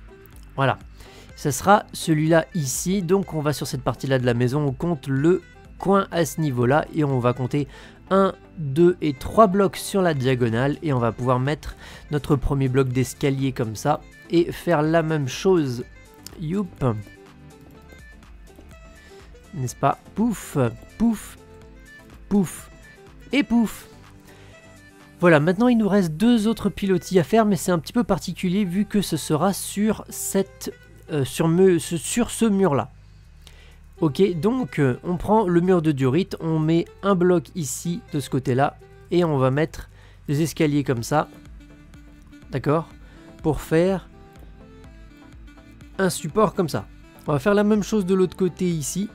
A: Voilà. Ça sera celui-là ici. Donc on va sur cette partie-là de la maison. On compte le coin à ce niveau-là. Et on va compter un, deux et trois blocs sur la diagonale. Et on va pouvoir mettre notre premier bloc d'escalier comme ça. Et faire la même chose. Youp. N'est-ce pas? Pouf, pouf, pouf et pouf. Voilà, maintenant il nous reste deux autres pilotis à faire, mais c'est un petit peu particulier vu que ce sera sur, cette, euh, sur, me, sur ce mur-là. Ok, donc euh, on prend le mur de diorite, on met un bloc ici de ce côté-là, et on va mettre des escaliers comme ça, d'accord, pour faire un support comme ça. On va faire la même chose de l'autre côté ici.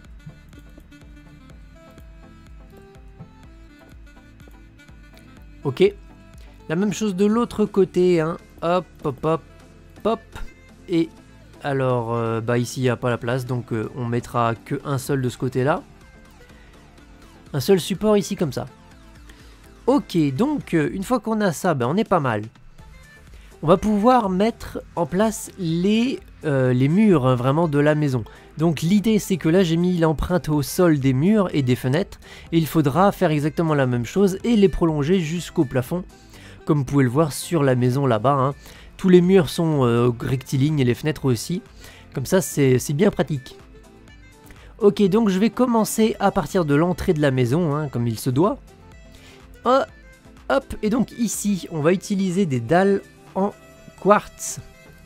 A: Ok, la même chose de l'autre côté, hein. Hop, hop, hop, hop. Et alors, euh, bah ici il n'y a pas la place, donc euh, on mettra que un seul de ce côté-là. Un seul support ici comme ça. Ok, donc euh, une fois qu'on a ça, bah, on est pas mal. On va pouvoir mettre en place les, euh, les murs hein, vraiment de la maison. Donc l'idée c'est que là j'ai mis l'empreinte au sol des murs et des fenêtres. Et il faudra faire exactement la même chose et les prolonger jusqu'au plafond. Comme vous pouvez le voir sur la maison là-bas. Hein. Tous les murs sont euh, rectilignes et les fenêtres aussi. Comme ça c'est bien pratique. Ok, donc je vais commencer à partir de l'entrée de la maison, hein, comme il se doit. Oh, hop, et donc ici on va utiliser des dalles en quartz.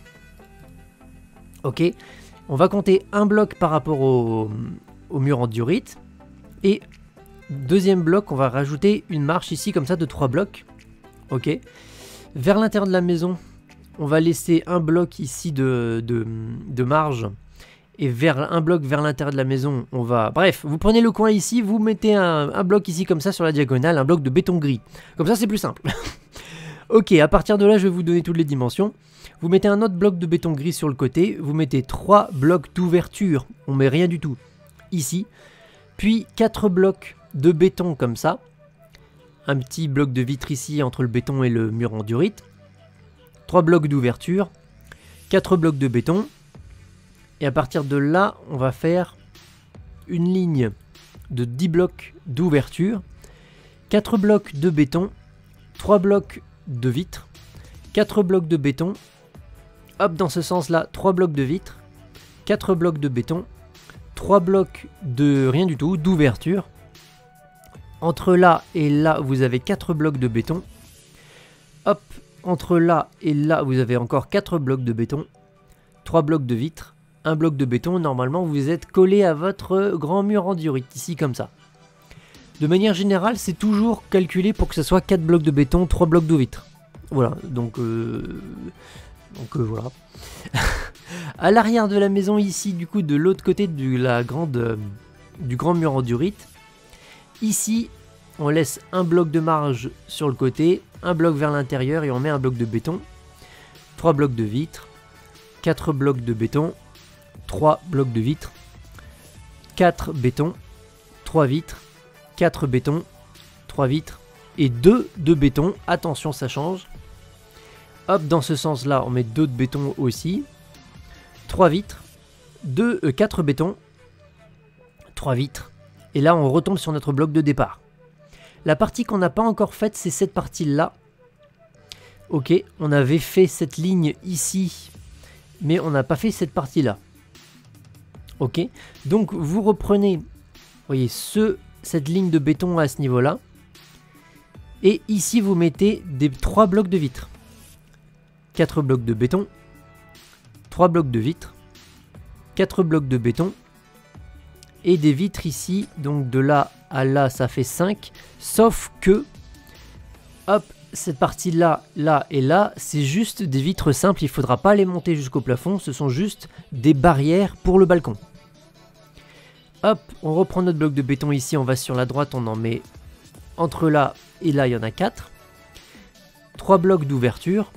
A: Ok, on va compter un bloc par rapport au, au mur en diorite. Et deuxième bloc, on va rajouter une marche ici comme ça de trois blocs. Ok, vers l'intérieur de la maison, on va laisser un bloc ici de, de, de marge. Et vers un bloc vers l'intérieur de la maison, on va... Bref, vous prenez le coin ici, vous mettez un, un bloc ici comme ça sur la diagonale, un bloc de béton gris. Comme ça c'est plus simple. Ok, à partir de là, je vais vous donner toutes les dimensions. Vous mettez un autre bloc de béton gris sur le côté. Vous mettez trois blocs d'ouverture. On met rien du tout. Ici. Puis quatre blocs de béton comme ça. Un petit bloc de vitre ici entre le béton et le mur en diorite. trois blocs d'ouverture. quatre blocs de béton. Et à partir de là, on va faire une ligne de dix blocs d'ouverture. quatre blocs de béton. trois blocs de vitre, quatre blocs de béton, hop dans ce sens là, trois blocs de vitre, quatre blocs de béton, trois blocs de rien du tout, d'ouverture, entre là et là vous avez quatre blocs de béton, hop, entre là et là vous avez encore quatre blocs de béton, trois blocs de vitre, un bloc de béton, normalement vous êtes collé à votre grand mur en diorite, ici comme ça. De manière générale, c'est toujours calculé pour que ce soit quatre blocs de béton, trois blocs de vitre. Voilà, donc, euh, donc euh, voilà. À l'arrière de la maison ici, du coup, de l'autre côté de la grande, euh, du grand mur en diorite, ici, on laisse un bloc de marge sur le côté, un bloc vers l'intérieur et on met un bloc de béton, trois blocs de vitre, quatre blocs de béton, trois blocs de vitre, quatre bétons, trois vitres, quatre bétons, trois vitres et deux de béton. Attention, ça change. Hop, dans ce sens-là, on met deux de béton aussi. trois vitres, deux, euh, quatre bétons, trois vitres. Et là, on retombe sur notre bloc de départ. La partie qu'on n'a pas encore faite, c'est cette partie-là. Ok, on avait fait cette ligne ici, mais on n'a pas fait cette partie-là. Ok, donc vous reprenez, vous voyez, ce... cette ligne de béton à ce niveau là et ici vous mettez des trois blocs de vitre, quatre blocs de béton, trois blocs de vitre, quatre blocs de béton et des vitres ici, donc de là à là ça fait cinq, sauf que hop, cette partie là, là et là c'est juste des vitres simples, il ne faudra pas les monter jusqu'au plafond, ce sont juste des barrières pour le balcon. Hop, on reprend notre bloc de béton ici, on va sur la droite, on en met entre là et là, il y en a quatre. trois blocs d'ouverture.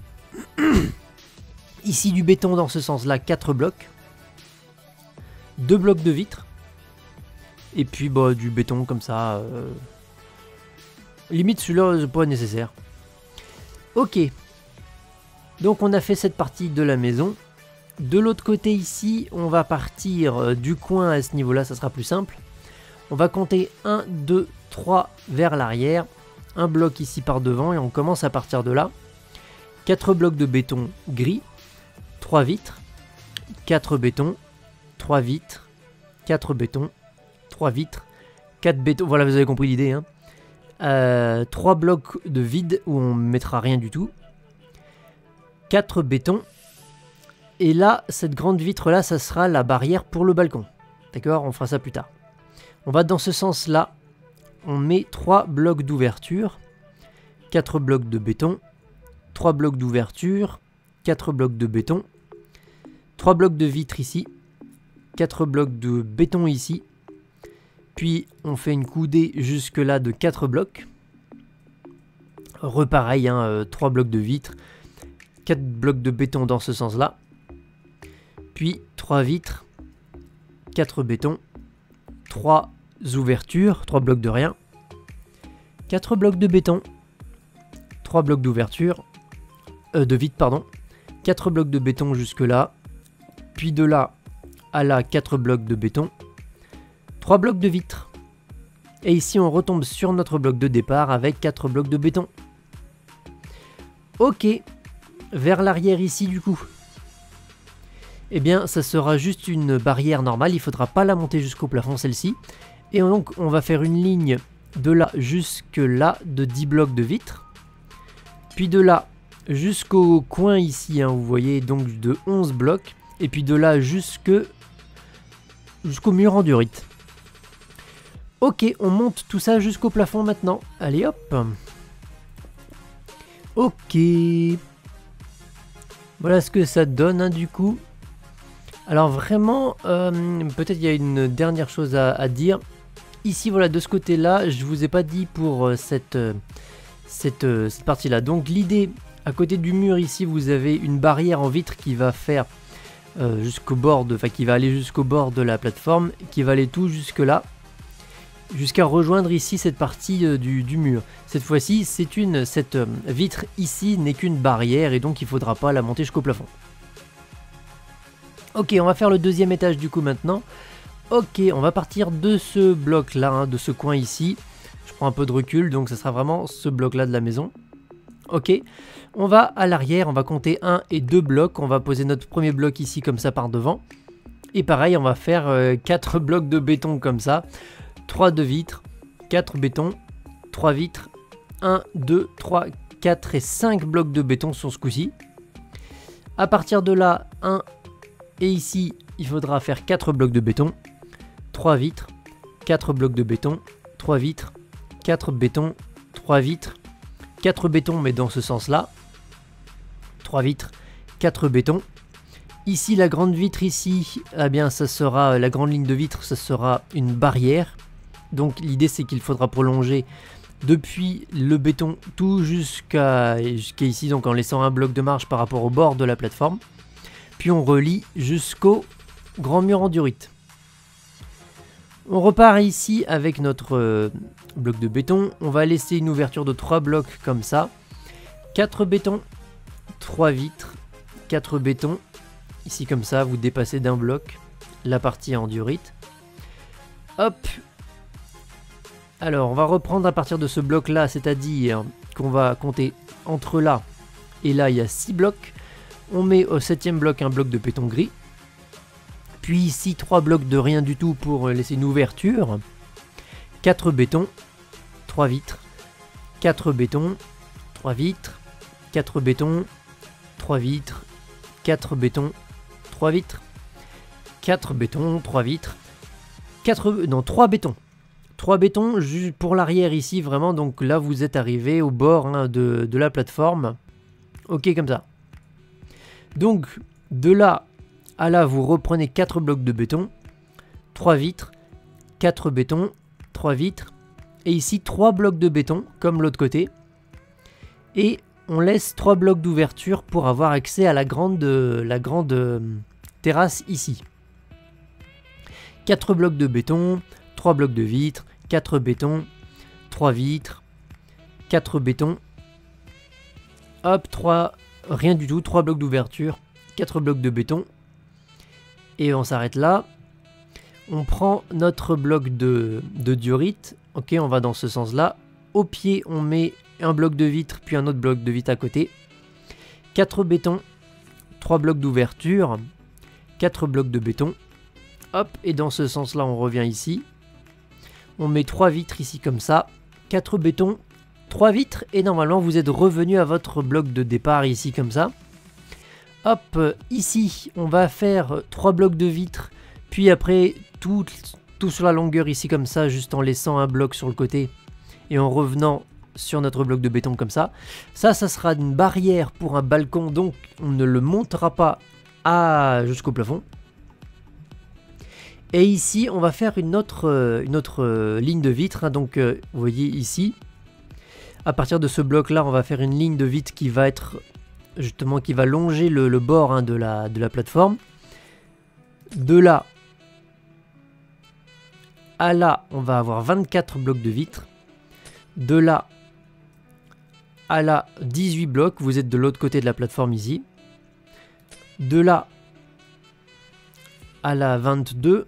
A: Ici du béton dans ce sens-là, quatre blocs. deux blocs de vitre. Et puis bah, du béton comme ça. Euh... Limite celui-là, c'est pas nécessaire. Ok. Donc on a fait cette partie de la maison. De l'autre côté ici, on va partir du coin à ce niveau-là, ça sera plus simple. On va compter un, deux, trois vers l'arrière. Un bloc ici par devant et on commence à partir de là. quatre blocs de béton gris. trois vitres. quatre bétons. trois vitres. quatre bétons. trois vitres. quatre bétons. Voilà, vous avez compris l'idée. Hein. Euh, trois blocs de vide où on ne mettra rien du tout. quatre bétons. Et là, cette grande vitre-là, ça sera la barrière pour le balcon. D'accord? On fera ça plus tard. On va dans ce sens-là. On met trois blocs d'ouverture. quatre blocs de béton. trois blocs d'ouverture. quatre blocs de béton. trois blocs de vitre ici. quatre blocs de béton ici. Puis on fait une coudée jusque là de quatre blocs. Repareil, hein, euh, trois blocs de vitre. quatre blocs de béton dans ce sens-là. Puis trois vitres. quatre bétons. trois ouvertures. trois blocs de rien. quatre blocs de béton. trois blocs d'ouverture. Euh, de vitre, pardon. quatre blocs de béton jusque là. Puis de là à là, quatre blocs de béton. trois blocs de vitre. Et ici, on retombe sur notre bloc de départ avec quatre blocs de béton. Ok. Vers l'arrière ici, du coup. Eh bien, ça sera juste une barrière normale. Il ne faudra pas la monter jusqu'au plafond, celle-ci. Et donc, on va faire une ligne de là jusque là de dix blocs de vitre. Puis de là jusqu'au coin ici, hein, vous voyez, donc de onze blocs. Et puis de là jusque jusqu'au mur en durite. Ok, on monte tout ça jusqu'au plafond maintenant. Allez hop. Ok. Voilà ce que ça donne hein, du coup. Alors vraiment, euh, peut-être il y a une dernière chose à, à dire. Ici voilà, de ce côté-là, je vous ai pas dit pour euh, cette, euh, cette, euh, cette partie-là. Donc l'idée, à côté du mur ici, vous avez une barrière en vitre qui va faire euh, jusqu'au bord, de, enfin qui va aller jusqu'au bord de la plateforme, qui va aller tout jusque là. Jusqu'à rejoindre ici cette partie euh, du, du mur. Cette fois-ci, c'est une cette euh, vitre ici n'est qu'une barrière et donc il ne faudra pas la monter jusqu'au plafond. Ok, on va faire le deuxième étage du coup maintenant. Ok, on va partir de ce bloc là, hein, de ce coin ici. Je prends un peu de recul, donc ça sera vraiment ce bloc là de la maison. Ok, on va à l'arrière, on va compter un et deux blocs. On va poser notre premier bloc ici comme ça par devant. Et pareil, on va faire euh, quatre blocs de béton comme ça. trois de vitres, quatre bétons, trois vitres, un, deux, trois, quatre et cinq blocs de béton sur ce coup-ci. À partir de là, un et ici, il faudra faire quatre blocs de béton, trois vitres, quatre blocs de béton, trois vitres, quatre bétons, trois vitres, quatre bétons mais dans ce sens-là, trois vitres, quatre bétons. Ici, la grande vitre ici, eh bien ça sera la grande ligne de vitre, ça sera une barrière. Donc l'idée c'est qu'il faudra prolonger depuis le béton tout jusqu'à jusqu'à ici, donc en laissant un bloc de marge par rapport au bord de la plateforme. Puis on relie jusqu'au grand mur en durite. On repart ici avec notre euh, bloc de béton. On va laisser une ouverture de trois blocs comme ça. quatre bétons, trois vitres, quatre bétons. Ici comme ça, vous dépassez d'un bloc la partie en durite. Hop. Alors, on va reprendre à partir de ce bloc-là, c'est-à-dire qu'on va compter entre là et là, il y a six blocs. On met au septième bloc un bloc de béton gris. Puis ici, trois blocs de rien du tout pour laisser une ouverture. quatre bétons, trois vitres, quatre bétons, trois vitres, quatre bétons, trois vitres, quatre bétons, trois vitres, quatre bétons, trois vitres, quatre, non, trois bétons. trois bétons pour l'arrière ici, vraiment. Donc là, vous êtes arrivé au bord hein, de, de la plateforme. Ok, comme ça. Donc, de là à là, vous reprenez quatre blocs de béton, trois vitres, quatre bétons, trois vitres. Et ici, trois blocs de béton, comme l'autre côté. Et on laisse trois blocs d'ouverture pour avoir accès à la grande, la grande euh, terrasse ici. quatre blocs de béton, trois blocs de vitres, quatre bétons, trois vitres, quatre bétons, hop, trois, rien du tout, trois blocs d'ouverture, quatre blocs de béton, et on s'arrête là. On prend notre bloc de, de diorite. Ok, on va dans ce sens-là. Au pied, on met un bloc de vitre, puis un autre bloc de vitre à côté. quatre bétons, trois blocs d'ouverture, quatre blocs de béton. Hop, et dans ce sens-là, on revient ici. On met trois vitres ici comme ça. quatre bétons, trois vitres. Et normalement, vous êtes revenu à votre bloc de départ ici comme ça. Hop, ici, on va faire trois blocs de vitres. Puis après, tout, tout sur la longueur ici comme ça, juste en laissant un bloc sur le côté. Et en revenant sur notre bloc de béton comme ça. Ça, ça sera une barrière pour un balcon. Donc, on ne le montera pas à, jusqu'au plafond. Et ici, on va faire une autre, une autre ligne de vitre. Hein. Donc, euh, vous voyez ici, à partir de ce bloc-là, on va faire une ligne de vitre qui va être, justement, qui va longer le, le bord hein, de, la, de la plateforme. De là à là, on va avoir vingt-quatre blocs de vitre. De là à là, dix-huit blocs. Vous êtes de l'autre côté de la plateforme ici. De là à la vingt-deux,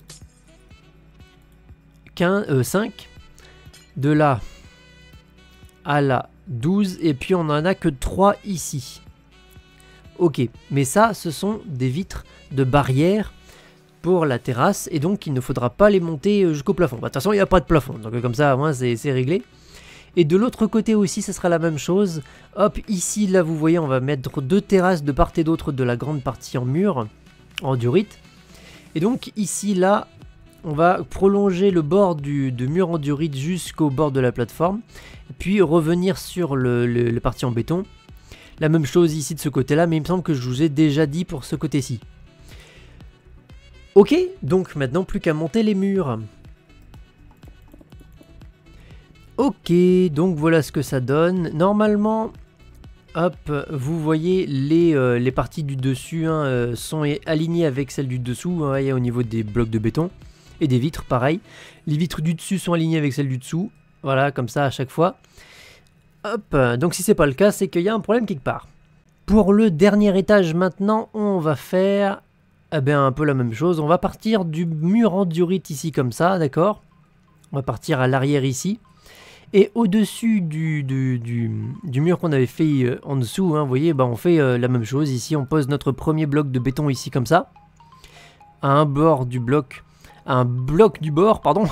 A: quinze, euh, cinq. De là à la douze. Et puis on n'en a que trois ici. Ok, mais ça, ce sont des vitres de barrière pour la terrasse. Et donc, il ne faudra pas les monter jusqu'au plafond. Bah, de toute façon, il n'y a pas de plafond. Donc comme ça, au moins, c'est réglé. Et de l'autre côté aussi, ce sera la même chose. Hop, ici, là, vous voyez, on va mettre deux terrasses de part et d'autre de la grande partie en mur, en diorite. Et donc, ici, là, on va prolonger le bord du de mur en diorite jusqu'au bord de la plateforme. Puis revenir sur le, le, le partie en béton. La même chose ici de ce côté-là, mais il me semble que je vous ai déjà dit pour ce côté-ci. Ok, donc maintenant, plus qu'à monter les murs. Ok, donc voilà ce que ça donne. Normalement, hop, vous voyez les, euh, les parties du dessus hein, euh, sont alignées avec celles du dessous, hein, au niveau des blocs de béton. Et des vitres, pareil. Les vitres du dessus sont alignées avec celles du dessous. Voilà, comme ça à chaque fois. Hop, donc si c'est pas le cas, c'est qu'il y a un problème quelque part. Pour le dernier étage maintenant, on va faire eh bien, un peu la même chose. On va partir du mur en diorite ici comme ça, d'accord? On va partir à l'arrière ici. Et au-dessus du, du, du, du mur qu'on avait fait euh, en dessous, hein, vous voyez, bah, on fait euh, la même chose. Ici, on pose notre premier bloc de béton ici comme ça. À un bord du bloc, à un bloc du bord, pardon.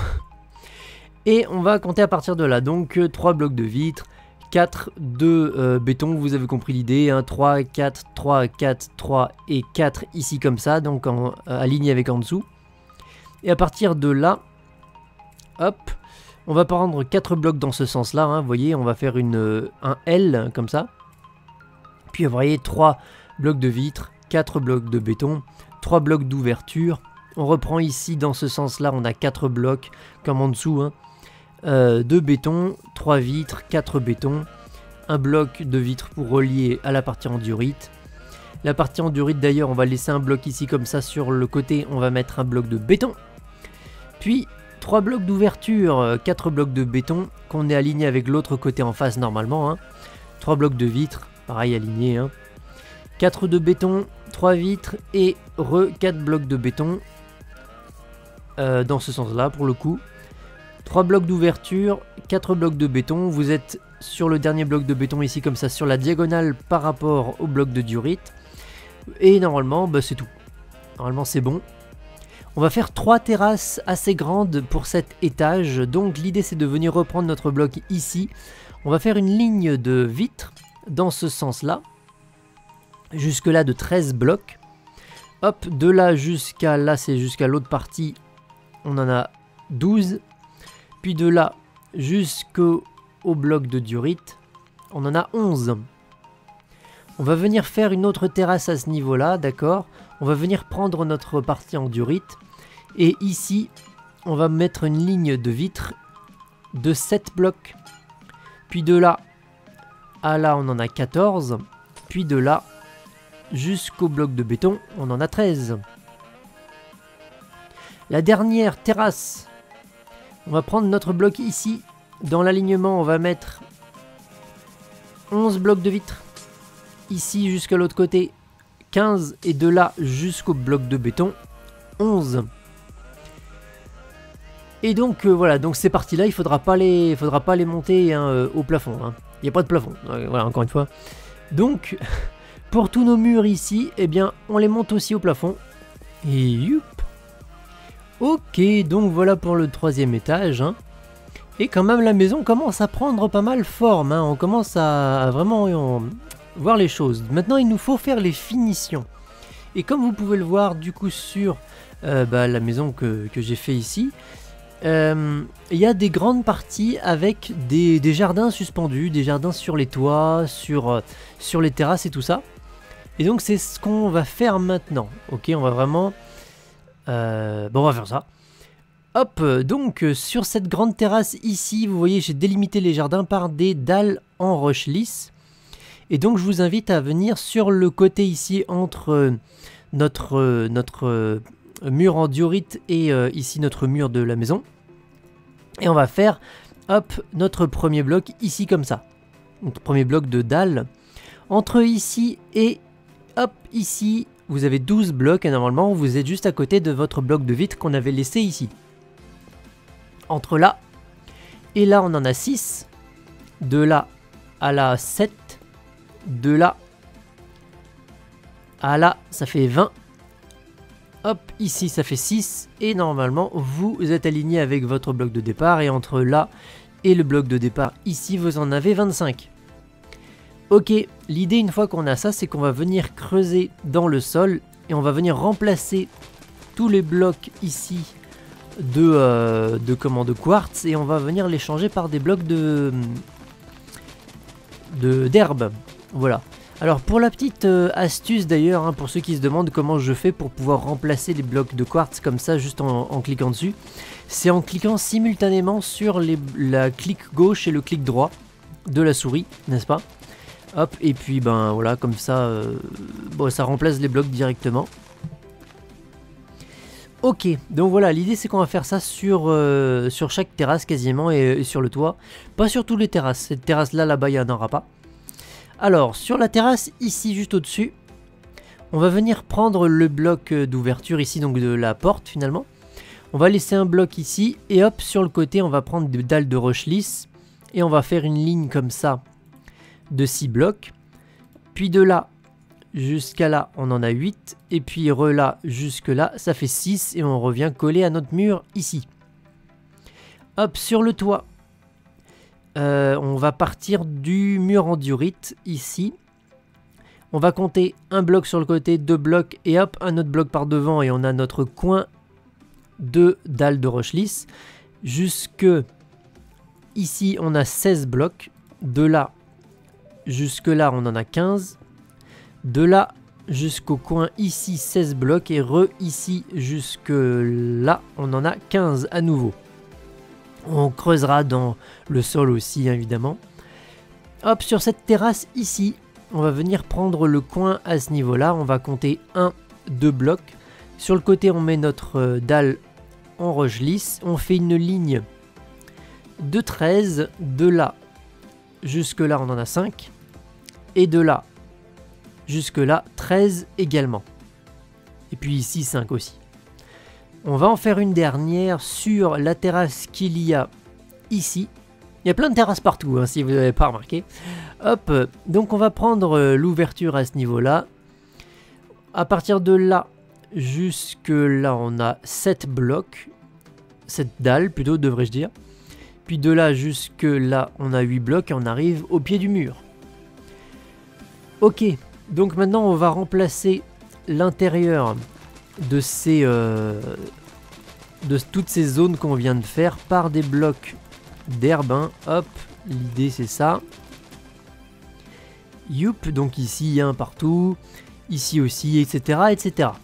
A: Et on va compter à partir de là. Donc, euh, trois blocs de vitres, quatre de euh, béton, vous avez compris l'idée. Hein, trois, quatre, trois, quatre, trois et quatre ici comme ça. Donc, en, euh, aligné avec en dessous. Et à partir de là, hop. On va prendre quatre blocs dans ce sens-là, hein, vous voyez, on va faire une, euh, un L comme ça. Puis vous voyez, trois blocs de vitres, quatre blocs de béton, trois blocs d'ouverture. On reprend ici, dans ce sens-là, on a quatre blocs, comme en dessous. Hein, euh, de béton, trois vitres, quatre bétons, un bloc de vitres pour relier à la partie en diorite. La partie en diorite, d'ailleurs, on va laisser un bloc ici comme ça. Sur le côté, on va mettre un bloc de béton. Puis trois blocs d'ouverture, quatre blocs de béton qu'on est aligné avec l'autre côté en face normalement. Hein. trois blocs de vitres, pareil aligné. Hein. quatre de béton, trois vitres et re quatre blocs de béton. Euh, dans ce sens-là pour le coup. trois blocs d'ouverture, quatre blocs de béton. Vous êtes sur le dernier bloc de béton ici comme ça sur la diagonale par rapport au bloc de diorite. Et normalement, bah, c'est tout. Normalement c'est bon. On va faire trois terrasses assez grandes pour cet étage. Donc l'idée c'est de venir reprendre notre bloc ici. On va faire une ligne de vitres dans ce sens-là. Jusque là de treize blocs. Hop, de là jusqu'à là, c'est jusqu'à l'autre partie. On en a douze. Puis de là jusqu'au au bloc de diorite, on en a onze. On va venir faire une autre terrasse à ce niveau-là, d'accord? On va venir prendre notre partie en diorite. Et ici, on va mettre une ligne de vitres de sept blocs. Puis de là à là, on en a quatorze. Puis de là jusqu'au bloc de béton, on en a treize. La dernière terrasse, on va prendre notre bloc ici. Dans l'alignement, on va mettre onze blocs de vitres. Ici jusqu'à l'autre côté, quinze. Et de là jusqu'au bloc de béton, onze. Et donc euh, voilà, donc ces parties-là, il faudra pas les, faudra pas les monter hein, euh, au plafond. Hein. Il n'y a pas de plafond, euh, voilà, encore une fois. Donc, pour tous nos murs ici, eh bien, on les monte aussi au plafond. Et youp. Ok, donc voilà pour le troisième étage. Hein. Et quand même, la maison commence à prendre pas mal forme. Hein. On commence à, à vraiment euh, voir les choses. Maintenant, il nous faut faire les finitions. Et comme vous pouvez le voir, du coup, sur euh, bah, la maison que, que j'ai fait ici, il euh, y a des grandes parties avec des, des jardins suspendus, des jardins sur les toits, sur, euh, sur les terrasses et tout ça. Et donc c'est ce qu'on va faire maintenant. Ok, on va vraiment... Euh, bon, on va faire ça. Hop, donc euh, sur cette grande terrasse ici, vous voyez, j'ai délimité les jardins par des dalles en roche lisse. Et donc je vous invite à venir sur le côté ici entre euh, notre, euh, notre euh, mur en diorite et euh, ici notre mur de la maison. Et on va faire, hop, notre premier bloc ici comme ça. Notre premier bloc de dalles. Entre ici et, hop, ici, vous avez douze blocs et normalement vous êtes juste à côté de votre bloc de vitre qu'on avait laissé ici. Entre là et là on en a six. De là à là sept. De là à là ça fait vingt. Hop, ici ça fait six et normalement vous êtes aligné avec votre bloc de départ et entre là et le bloc de départ ici vous en avez vingt-cinq. Ok, l'idée une fois qu'on a ça c'est qu'on va venir creuser dans le sol et on va venir remplacer tous les blocs ici de, euh, de, comment, de quartz et on va venir les changer par des blocs de de d'herbe. Voilà. Alors pour la petite euh, astuce d'ailleurs, hein, pour ceux qui se demandent comment je fais pour pouvoir remplacer les blocs de quartz comme ça juste en, en cliquant dessus, c'est en cliquant simultanément sur les, la clic gauche et le clic droit de la souris, n'est-ce pas? Hop, et puis ben voilà, comme ça, euh, bon, ça remplace les blocs directement. Ok, donc voilà, l'idée c'est qu'on va faire ça sur, euh, sur chaque terrasse quasiment et, et sur le toit. Pas sur toutes les terrasses, cette terrasse là, là-bas, il n'y en aura pas. Alors, sur la terrasse, ici, juste au-dessus, on va venir prendre le bloc d'ouverture ici, donc de la porte finalement. On va laisser un bloc ici, et hop, sur le côté, on va prendre des dalles de roche lisse, et on va faire une ligne comme ça, de six blocs. Puis de là jusqu'à là, on en a huit, et puis re là jusque là, ça fait six, et on revient coller à notre mur ici. Hop, sur le toit. Euh, on va partir du mur en diorite ici. On va compter un bloc sur le côté, deux blocs et hop, un autre bloc par devant et on a notre coin de dalles de roche lisse. Jusque ici, on a seize blocs. De là jusque là, on en a quinze. De là jusqu'au coin ici, seize blocs et re ici jusque là, on en a quinze à nouveau. On creusera dans le sol aussi, évidemment. Hop, sur cette terrasse ici, on va venir prendre le coin à ce niveau-là. On va compter un, deux blocs. Sur le côté, on met notre dalle en roche lisse. On fait une ligne de treize. De là jusque là, on en a cinq. Et de là jusque là, treize également. Et puis ici, cinq aussi. On va en faire une dernière sur la terrasse qu'il y a ici. Il y a plein de terrasses partout, hein, si vous n'avez pas remarqué. Hop, donc on va prendre euh, l'ouverture à ce niveau-là. À partir de là, jusque là, on a sept blocs. sept dalles, plutôt, devrais-je dire. Puis de là, jusque là, on a huit blocs et on arrive au pied du mur. Ok, donc maintenant, on va remplacer l'intérieur de ces euh, de toutes ces zones qu'on vient de faire par des blocs d'herbe. Hein. Hop, l'idée c'est ça. Youp, donc ici un partout, ici aussi, et cetera, et cetera.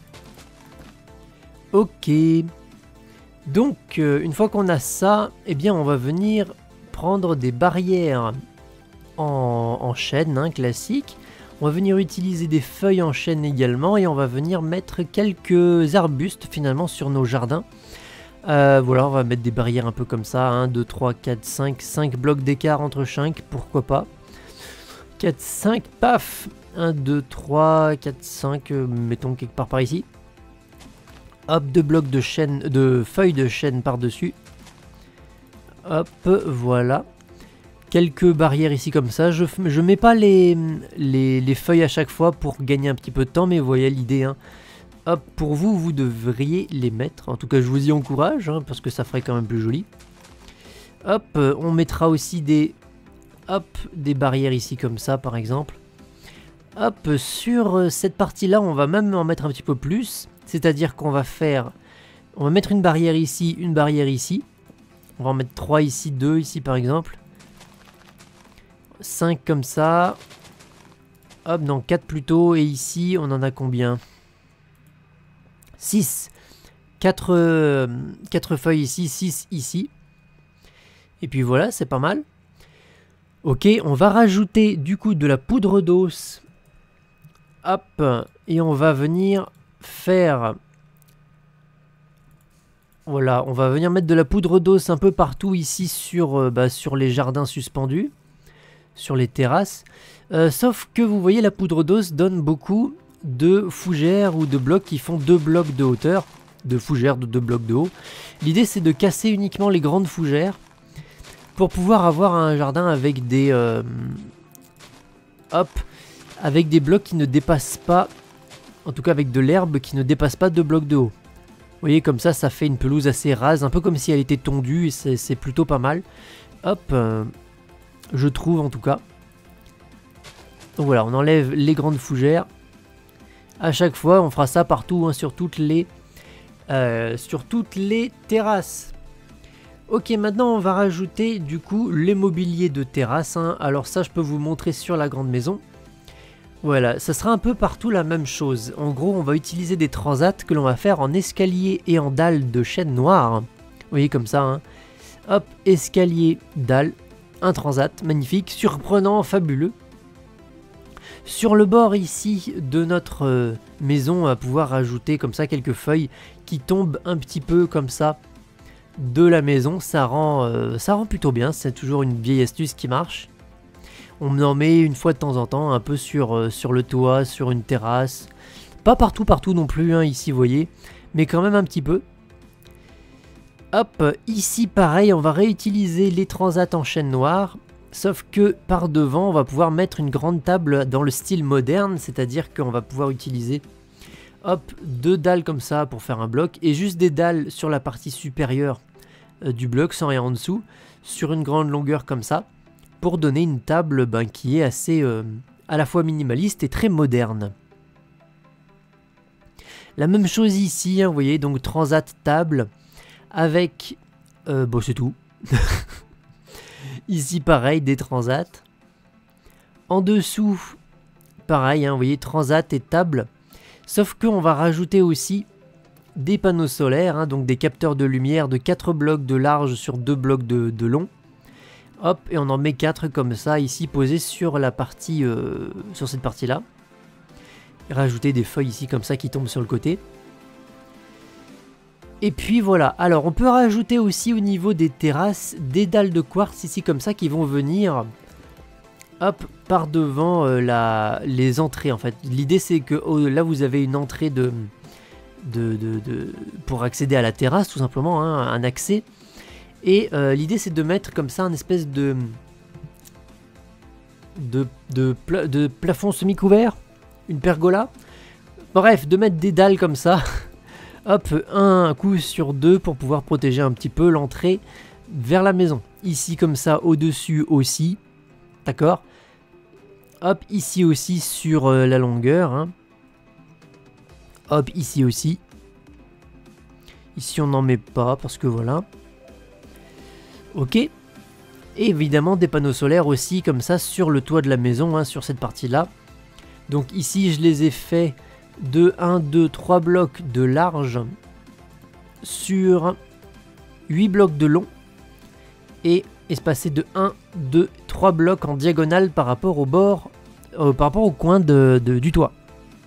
A: Ok. Donc euh, une fois qu'on a ça, eh bien on va venir prendre des barrières en, en chêne, hein, classique. On va venir utiliser des feuilles en chêne également et on va venir mettre quelques arbustes finalement sur nos jardins. Euh, voilà, on va mettre des barrières un peu comme ça, un, deux, trois, quatre, cinq, cinq blocs d'écart entre chaque, pourquoi pas. quatre, cinq, paf, un, deux, trois, quatre, cinq, euh, mettons quelque part par ici. Hop, deux blocs de chêne, de feuilles de chêne par-dessus. Hop, voilà. Quelques barrières ici comme ça. Je ne mets pas les, les, les feuilles à chaque fois pour gagner un petit peu de temps, mais vous voyez l'idée. Hein. Hop, pour vous, vous devriez les mettre. En tout cas, je vous y encourage, hein, parce que ça ferait quand même plus joli. Hop, on mettra aussi des, hop, des barrières ici comme ça, par exemple. Hop, sur cette partie-là, on va même en mettre un petit peu plus. C'est-à-dire qu'on va faire... On va mettre une barrière ici, une barrière ici. On va en mettre trois ici, deux ici, par exemple. cinq comme ça. Hop, non, quatre plutôt. Et ici, on en a combien? six. quatre, euh, quatre feuilles ici, six ici. Et puis voilà, c'est pas mal. Ok, on va rajouter du coup de la poudre d'os. Hop, et on va venir faire... Voilà, on va venir mettre de la poudre d'os un peu partout ici sur, euh, bah, sur les jardins suspendus. Sur les terrasses. Euh, sauf que vous voyez, la poudre d'os donne beaucoup de fougères ou de blocs qui font deux blocs de hauteur. De fougères de deux blocs de haut. L'idée, c'est de casser uniquement les grandes fougères pour pouvoir avoir un jardin avec des... Euh, hop, avec des blocs qui ne dépassent pas... En tout cas, avec de l'herbe qui ne dépasse pas deux blocs de haut. Vous voyez, comme ça, ça fait une pelouse assez rase, un peu comme si elle était tondue, et c'est plutôt pas mal. Hop, euh, je trouve en tout cas. Donc voilà, on enlève les grandes fougères. À chaque fois, on fera ça partout, hein, sur toutes les, euh, sur toutes les terrasses. Ok, maintenant on va rajouter du coup les mobiliers de terrasse. Hein. Alors ça, je peux vous montrer sur la grande maison. Voilà, ça sera un peu partout la même chose. En gros, on va utiliser des transats que l'on va faire en escalier et en dalles de chêne noir. Vous voyez comme ça, hein. Hop, escalier, dalle, un transat, magnifique, surprenant, fabuleux. Sur le bord ici de notre euh, maison, on va pouvoir rajouter comme ça quelques feuilles qui tombent un petit peu comme ça de la maison. Ça rend, euh, ça rend plutôt bien, c'est toujours une vieille astuce qui marche. On en met une fois de temps en temps, un peu sur, euh, sur le toit, sur une terrasse. Pas partout, partout non plus, hein, ici, vous voyez. Mais quand même un petit peu. Hop, ici, pareil, on va réutiliser les transats en chêne noir. Sauf que par devant, on va pouvoir mettre une grande table dans le style moderne. C'est-à-dire qu'on va pouvoir utiliser, hop, deux dalles comme ça pour faire un bloc. Et juste des dalles sur la partie supérieure euh, du bloc, sans rien en dessous. Sur une grande longueur comme ça. Pour donner une table ben, qui est assez euh, à la fois minimaliste et très moderne. La même chose ici, hein, vous voyez, donc transat table avec... Euh, bon, c'est tout. Ici, pareil, des transats. En dessous, pareil, hein, vous voyez, transat et table. Sauf qu'on va rajouter aussi des panneaux solaires, hein, donc des capteurs de lumière de quatre blocs de large sur deux blocs de, de long. Hop, et on en met quatre comme ça, ici, posés sur la partie, euh, sur cette partie-là. Rajouter des feuilles ici, comme ça, qui tombent sur le côté. Et puis voilà, alors on peut rajouter aussi au niveau des terrasses, des dalles de quartz ici, comme ça, qui vont venir, hop, par devant euh, la, les entrées, en fait. L'idée, c'est que oh, là, vous avez une entrée de, de, de, de... pour accéder à la terrasse, tout simplement, hein, un accès. Et euh, l'idée, c'est de mettre comme ça un espèce de de, de, pla de plafond semi-couvert, une pergola. Bref, de mettre des dalles comme ça. Hop, un coup sur deux pour pouvoir protéger un petit peu l'entrée vers la maison. Ici, comme ça, au-dessus aussi. D'accord? Hop, ici aussi sur euh, la longueur. Hein. Hop, ici aussi. Ici, on n'en met pas parce que voilà. Ok, et évidemment des panneaux solaires aussi comme ça sur le toit de la maison, hein, sur cette partie là. Donc ici je les ai fait de un, deux, trois blocs de large sur huit blocs de long et espacé de un, deux, trois blocs en diagonale par rapport au bord, euh, par rapport au coin de, de, du toit.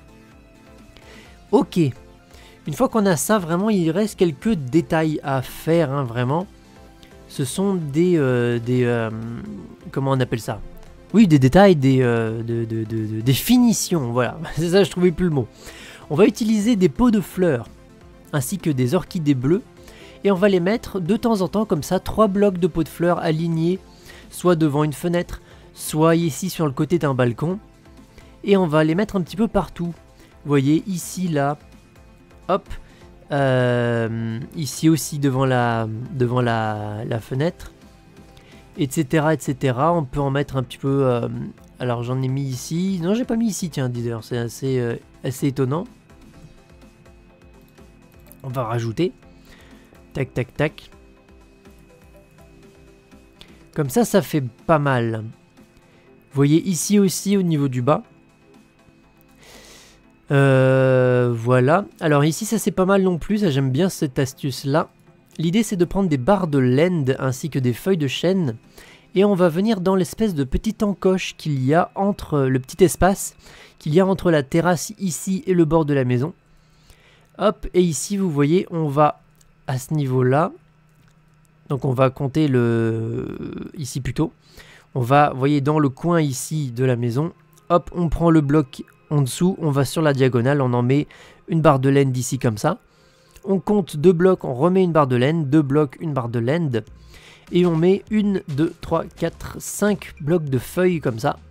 A: Ok, une fois qu'on a ça, vraiment il reste quelques détails à faire, hein, vraiment. Ce sont des, euh, des euh, comment on appelle ça? Oui, des détails, des, euh, de, de, de, de, des finitions, voilà. C'est ça, je trouvais plus le mot. On va utiliser des pots de fleurs, ainsi que des orchidées bleues. Et on va les mettre de temps en temps comme ça, trois blocs de pots de fleurs alignés, soit devant une fenêtre, soit ici sur le côté d'un balcon. Et on va les mettre un petit peu partout. Vous voyez, ici, là, hop, euh, ici aussi devant la, devant la, la fenêtre, et cetera, et cetera. On peut en mettre un petit peu... Euh, alors j'en ai mis ici. Non, j'ai pas mis ici, tiens, d'ailleurs, c'est assez, euh, assez étonnant. On va rajouter. Tac, tac, tac. Comme ça, ça fait pas mal. Vous voyez ici aussi au niveau du bas. Euh, voilà. Alors ici, ça c'est pas mal non plus. Ça, j'aime bien cette astuce-là. L'idée, c'est de prendre des barres de laine ainsi que des feuilles de chêne. Et on va venir dans l'espèce de petite encoche qu'il y a entre le petit espace qu'il y a entre la terrasse ici et le bord de la maison. Hop, et ici, vous voyez, on va à ce niveau-là. Donc on va compter le... ici plutôt. On va, vous voyez, dans le coin ici de la maison. Hop, on prend le bloc en dessous, on va sur la diagonale, on en met une barre de laine d'ici comme ça. On compte deux blocs, on remet une barre de laine, deux blocs, une barre de laine. Et on met une, deux, trois, quatre, cinq blocs de feuilles comme ça.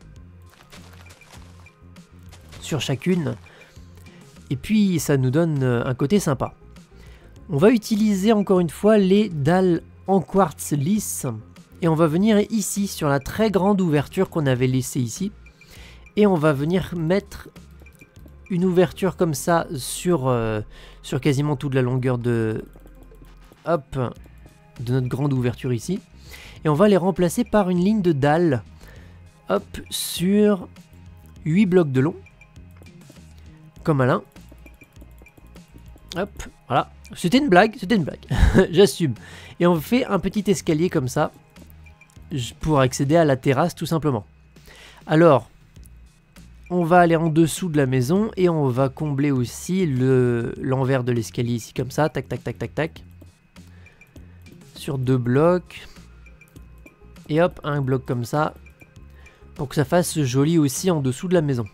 A: Sur chacune. Et puis ça nous donne un côté sympa. On va utiliser encore une fois les dalles en quartz lisse. Et on va venir ici sur la très grande ouverture qu'on avait laissée ici. Et on va venir mettre une ouverture comme ça sur, euh, sur quasiment toute la longueur de, hop, de notre grande ouverture ici. Et on va les remplacer par une ligne de dalles. Hop, sur huit blocs de long. Comme Alain. Hop, voilà. C'était une blague, c'était une blague. J'assume. Et on fait un petit escalier comme ça. Pour accéder à la terrasse tout simplement. Alors... on va aller en dessous de la maison et on va combler aussi le l'envers de l'escalier ici comme ça, tac tac tac tac tac. Sur deux blocs. Et hop, un bloc comme ça. Pour que ça fasse joli aussi en dessous de la maison.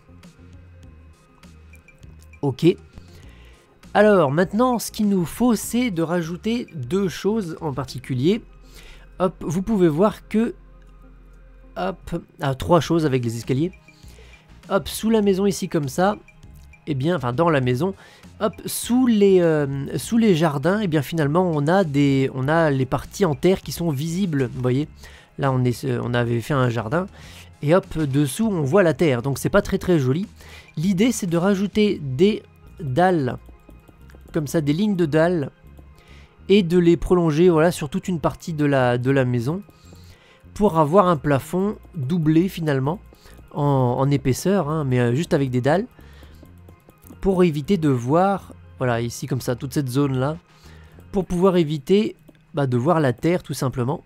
A: Ok. Alors maintenant, ce qu'il nous faut, c'est de rajouter deux choses en particulier. Hop, vous pouvez voir que... hop, ah, trois choses avec les escaliers. Hop, sous la maison ici comme ça, et eh bien, enfin dans la maison, hop, sous les, euh, sous les jardins, et eh bien finalement on a, des, on a les parties en terre qui sont visibles, vous voyez. Là on, est, on avait fait un jardin, et hop, dessous on voit la terre, donc c'est pas très très joli. L'idée c'est de rajouter des dalles, comme ça, des lignes de dalles, et de les prolonger, voilà, sur toute une partie de la, de la maison, pour avoir un plafond doublé finalement. En, en épaisseur, hein, mais euh, juste avec des dalles, pour éviter de voir, voilà, ici comme ça, toute cette zone là, pour pouvoir éviter bah, de voir la terre tout simplement.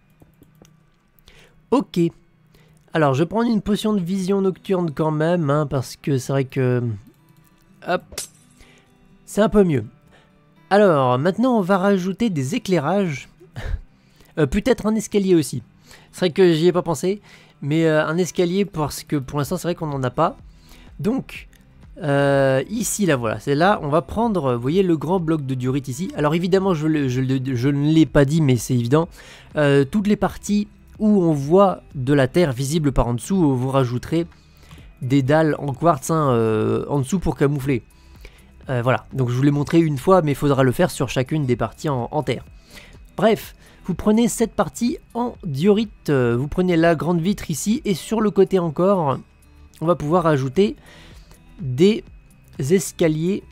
A: Ok, alors je vais prendre une potion de vision nocturne quand même, hein, parce que c'est vrai que, hop, c'est un peu mieux. Alors maintenant on va rajouter des éclairages, euh, peut-être un escalier aussi, c'est vrai que j'y ai pas pensé. Mais euh, un escalier parce que pour l'instant c'est vrai qu'on n'en a pas. Donc euh, ici là voilà, c'est là on va prendre, vous voyez le grand bloc de diorite ici. Alors évidemment je, le, je, le, je ne l'ai pas dit mais c'est évident. Euh, toutes les parties où on voit de la terre visible par en dessous, vous rajouterez des dalles en quartz hein, euh, en dessous pour camoufler. Euh, voilà, donc je vous l'ai montré une fois mais il faudra le faire sur chacune des parties en, en terre. Bref. Vous prenez cette partie en diorite, vous prenez la grande vitre ici et sur le côté encore, on va pouvoir ajouter des escaliers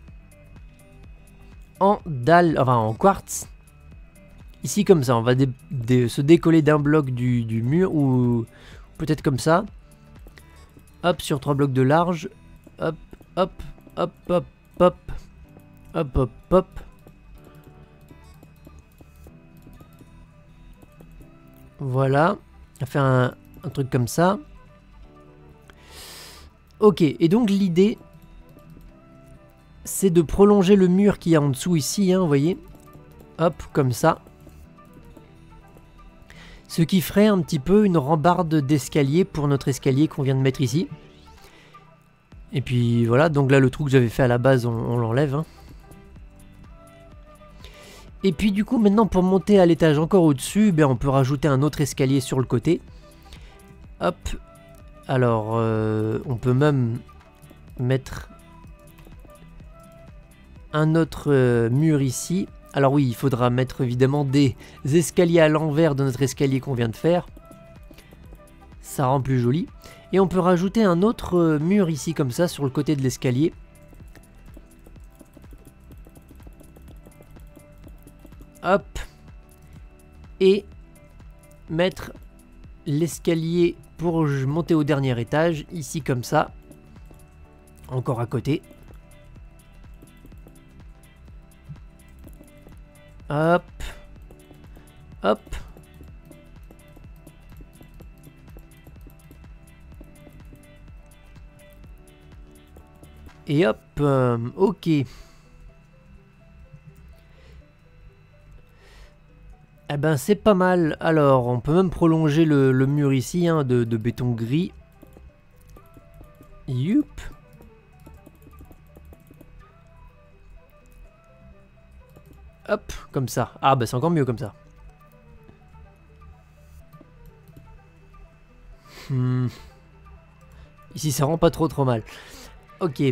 A: en dalle, enfin en quartz. Ici comme ça, on va dé dé se décoller d'un bloc du, du mur ou peut-être comme ça. Hop, sur trois blocs de large. Hop, hop, hop, hop, hop, hop, hop, hop. Voilà, on va faire un, un truc comme ça. Ok, et donc l'idée, c'est de prolonger le mur qu'il y a en dessous ici, hein, vous voyez. Hop, comme ça. Ce qui ferait un petit peu une rambarde d'escalier pour notre escalier qu'on vient de mettre ici. Et puis voilà, donc là le trou que j'avais fait à la base, on, on l'enlève. Hein. Et puis du coup maintenant pour monter à l'étage encore au-dessus, ben, on peut rajouter un autre escalier sur le côté. Hop. Alors euh, on peut même mettre un autre euh, mur ici. Alors oui, il faudra mettre évidemment des escaliers à l'envers de notre escalier qu'on vient de faire. Ça rend plus joli. Et on peut rajouter un autre euh, mur ici comme ça sur le côté de l'escalier. Hop. Et mettre l'escalier pour monter au dernier étage, ici comme ça. Encore à côté. Hop. Hop. Et hop. Euh, ok. Eh ben c'est pas mal. Alors on peut même prolonger le, le mur ici hein, de, de béton gris. Youp. Hop, comme ça. Ah bah c'est encore mieux comme ça. Hmm. Ici ça rend pas trop trop mal. Ok.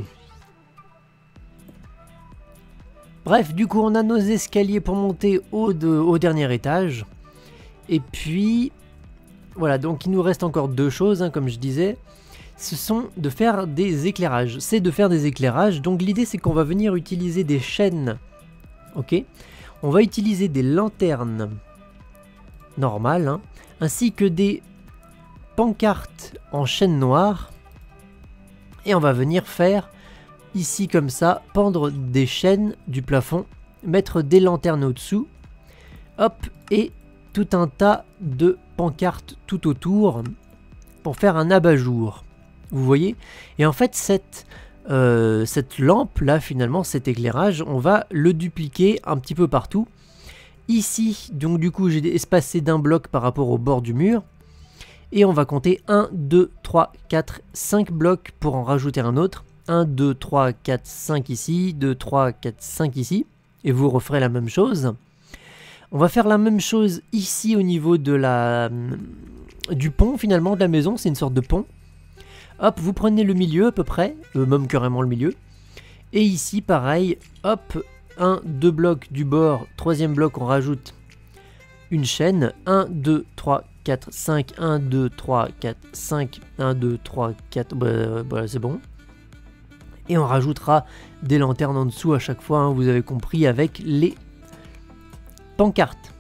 A: Bref, du coup, on a nos escaliers pour monter au, de, au dernier étage. Et puis, voilà, donc il nous reste encore deux choses, hein, comme je disais. Ce sont de faire des éclairages. C'est de faire des éclairages. Donc l'idée, c'est qu'on va venir utiliser des chaînes. Ok. On va utiliser des lanternes normales, hein, ainsi que des pancartes en chaîne noire. Et on va venir faire... ici comme ça, pendre des chaînes du plafond, mettre des lanternes au-dessous, hop, et tout un tas de pancartes tout autour pour faire un abat-jour. Vous voyez? Et en fait, cette, euh, cette lampe là, finalement, cet éclairage, on va le dupliquer un petit peu partout. Ici, donc du coup, j'ai espacé d'un bloc par rapport au bord du mur. Et on va compter un, deux, trois, quatre, cinq blocs pour en rajouter un autre. un, deux, trois, quatre, cinq ici, deux, trois, quatre, cinq ici, et vous referez la même chose. On va faire la même chose ici au niveau de la, du pont finalement de la maison, c'est une sorte de pont. Hop, vous prenez le milieu à peu près, euh, même carrément le milieu. Et ici pareil, hop, un, deux blocs du bord, troisième bloc on rajoute une chaîne, un, deux, trois, quatre, cinq, un, deux, trois, quatre, cinq, un, deux, trois, quatre, bah, bah, c'est bon. Et on rajoutera des lanternes en dessous à chaque fois, hein, vous avez compris, avec les pancartes.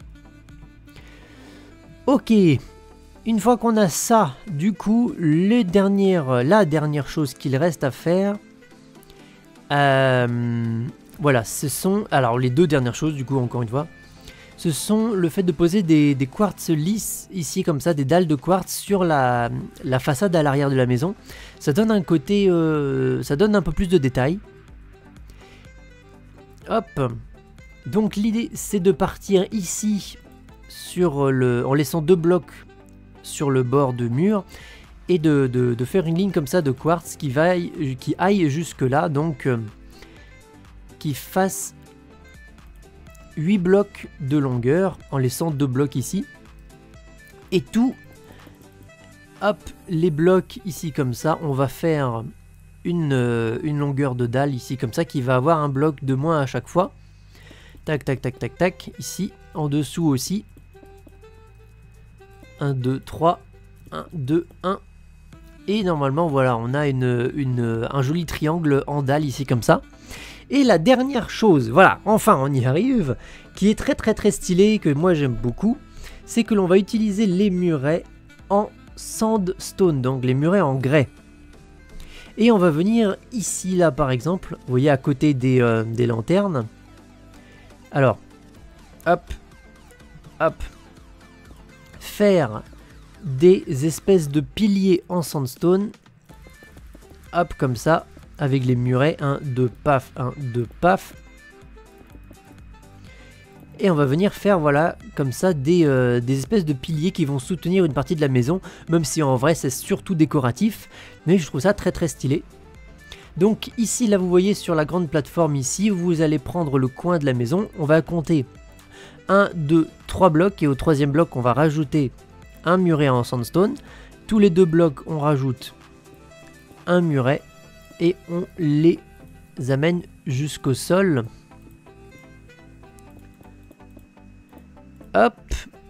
A: Ok, une fois qu'on a ça, du coup, les dernières, la dernière chose qu'il reste à faire, euh, voilà, ce sont, alors les deux dernières choses, du coup, encore une fois, ce sont le fait de poser des, des quartz lisses, ici comme ça, des dalles de quartz sur la, la façade à l'arrière de la maison. Ça donne un côté, euh, ça donne un peu plus de détails. Hop. Donc l'idée c'est de partir ici sur le, en laissant deux blocs sur le bord de mur et de, de, de faire une ligne comme ça de quartz qui, va, qui aille jusque là, donc euh, qui fasse huit blocs de longueur en laissant deux blocs ici. Et tout, hop, les blocs ici comme ça, on va faire une, euh, une longueur de dalle ici comme ça qui va avoir un bloc de moins à chaque fois. Tac, tac, tac, tac, tac, ici, en dessous aussi. un, deux, trois, un, deux, un. Et normalement, voilà, on a une, une, un joli triangle en dalle ici comme ça. Et la dernière chose, voilà, enfin on y arrive, qui est très très très stylé, que moi j'aime beaucoup, c'est que l'on va utiliser les murets en sandstone, donc les murets en grès. Et on va venir ici, là par exemple, vous voyez à côté des, euh, des lanternes. Alors, hop, hop, faire des espèces de piliers en sandstone, hop comme ça, avec les murets, un, deux, paf, un, deux, paf. Et on va venir faire, voilà, comme ça, des, euh, des espèces de piliers qui vont soutenir une partie de la maison, même si en vrai c'est surtout décoratif, mais je trouve ça très très stylé. Donc ici, là vous voyez sur la grande plateforme ici, vous allez prendre le coin de la maison. On va compter un, deux, trois blocs et au troisième bloc on va rajouter un muret en sandstone. Tous les deux blocs on rajoute un muret et on les amène jusqu'au sol. Hop.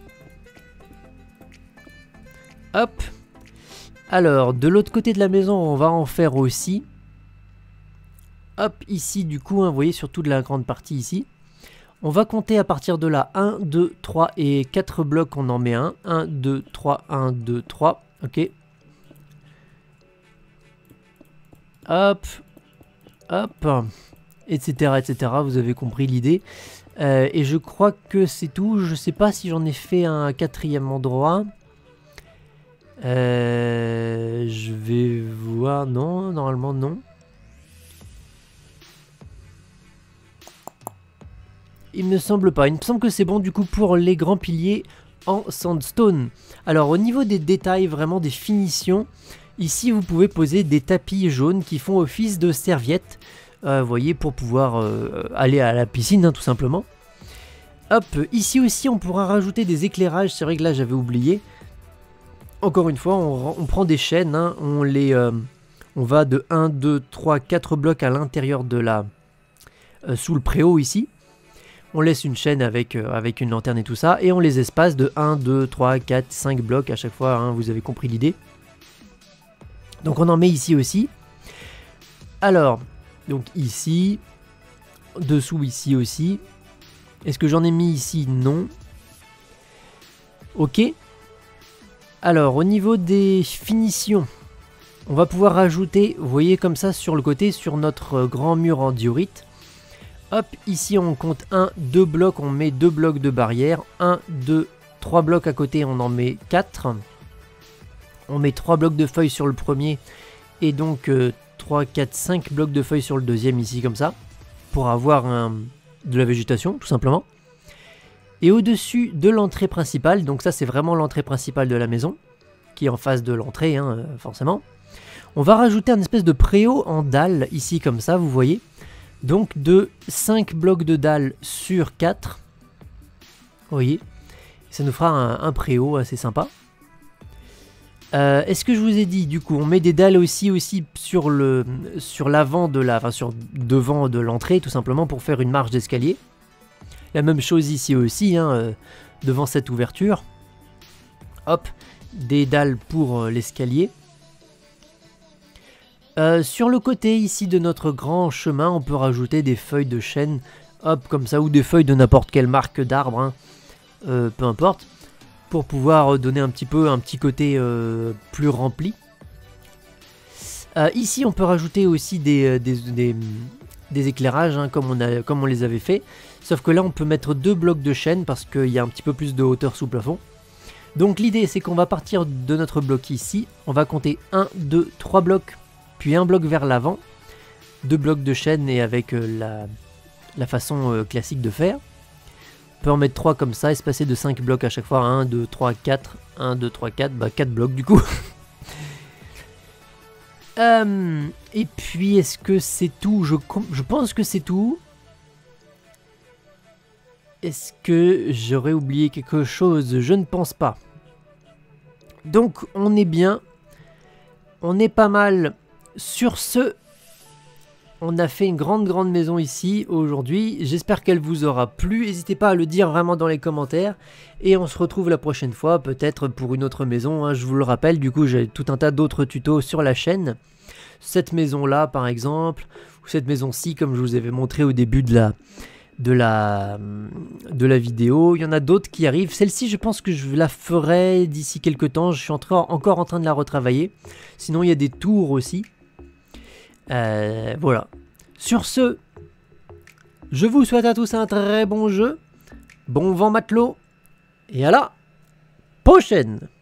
A: Hop. Alors, de l'autre côté de la maison, on va en faire aussi. Hop, ici, du coup, hein, vous voyez, sur toute la grande partie ici. On va compter à partir de là. un, deux, trois et quatre blocs, on en met un. un, deux, trois, un, deux, trois. Ok. Hop. Hop. Etc, et cetera. Vous avez compris l'idée. Euh, et je crois que c'est tout. Je sais pas si j'en ai fait un quatrième endroit. Euh, je vais voir. Non, normalement non. Il me semble pas. Il me semble que c'est bon du coup pour les grands piliers en sandstone. Alors au niveau des détails, vraiment des finitions, ici vous pouvez poser des tapis jaunes qui font office de serviettes. Euh, vous voyez, pour pouvoir euh, aller à la piscine, hein, tout simplement. Hop, ici aussi on pourra rajouter des éclairages, c'est vrai que là j'avais oublié. Encore une fois, on, on prend des chaînes, hein, on les, euh, on va de un, deux, trois, quatre blocs à l'intérieur de la, euh, sous le préau ici. On laisse une chaîne avec, euh, avec une lanterne et tout ça, et on les espace de un, deux, trois, quatre, cinq blocs à chaque fois, hein, vous avez compris l'idée. Donc on en met ici aussi. Alors... Donc ici, dessous ici aussi. Est-ce que j'en ai mis ici? Non. Ok. Alors au niveau des finitions, on va pouvoir rajouter, vous voyez comme ça sur le côté, sur notre grand mur en diorite. Hop, ici on compte un, deux blocs, on met deux blocs de barrière. un, deux, trois blocs à côté, on en met quatre. On met trois blocs de feuilles sur le premier et donc... Euh, trois, quatre, cinq blocs de feuilles sur le deuxième ici comme ça pour avoir un, de la végétation tout simplement. Et au-dessus de l'entrée principale, donc ça c'est vraiment l'entrée principale de la maison qui est en face de l'entrée hein, forcément, on va rajouter un espèce de préau en dalle ici comme ça, vous voyez, donc de cinq blocs de dalle sur quatre, vous voyez, ça nous fera un, un préau assez sympa. Euh, Est-ce que je vous ai dit, du coup, on met des dalles aussi, aussi sur le sur l'avant de la, enfin sur devant de l'entrée, tout simplement pour faire une marche d'escalier. La même chose ici aussi, hein, euh, devant cette ouverture. Hop, des dalles pour euh, l'escalier. Euh, sur le côté ici de notre grand chemin, on peut rajouter des feuilles de chêne, hop, comme ça, ou des feuilles de n'importe quelle marque d'arbre, hein, euh, peu importe. Pour pouvoir donner un petit peu un petit côté euh, plus rempli. Euh, ici on peut rajouter aussi des, des, des, des éclairages hein, comme, on a, comme on les avait fait. Sauf que là on peut mettre deux blocs de chêne parce qu'il y a un petit peu plus de hauteur sous plafond. Donc l'idée c'est qu'on va partir de notre bloc ici. On va compter un, deux, trois blocs, puis un bloc vers l'avant. Deux blocs de chêne et avec euh, la, la façon euh, classique de faire. On peut en mettre trois comme ça, espacés de cinq blocs à chaque fois. un, deux, trois, quatre. un, deux, trois, quatre. Bah quatre blocs du coup. euh, et puis, est-ce que c'est tout? je, je pense que c'est tout. Est-ce que j'aurais oublié quelque chose? Je ne pense pas. Donc, on est bien. On est pas mal. Sur ce... On a fait une grande grande maison ici aujourd'hui, j'espère qu'elle vous aura plu, n'hésitez pas à le dire vraiment dans les commentaires, et on se retrouve la prochaine fois, peut-être pour une autre maison, hein. Je vous le rappelle, du coup j'ai tout un tas d'autres tutos sur la chaîne, cette maison là par exemple, ou cette maison-ci comme je vous avais montré au début de la, de la, de la vidéo, il y en a d'autres qui arrivent, celle-ci je pense que je la ferai d'ici quelques temps, je suis en train, encore en train de la retravailler, sinon il y a des tours aussi. Euh, voilà. Sur ce, je vous souhaite à tous un très bon jeu, bon vent matelot, et à la prochaine!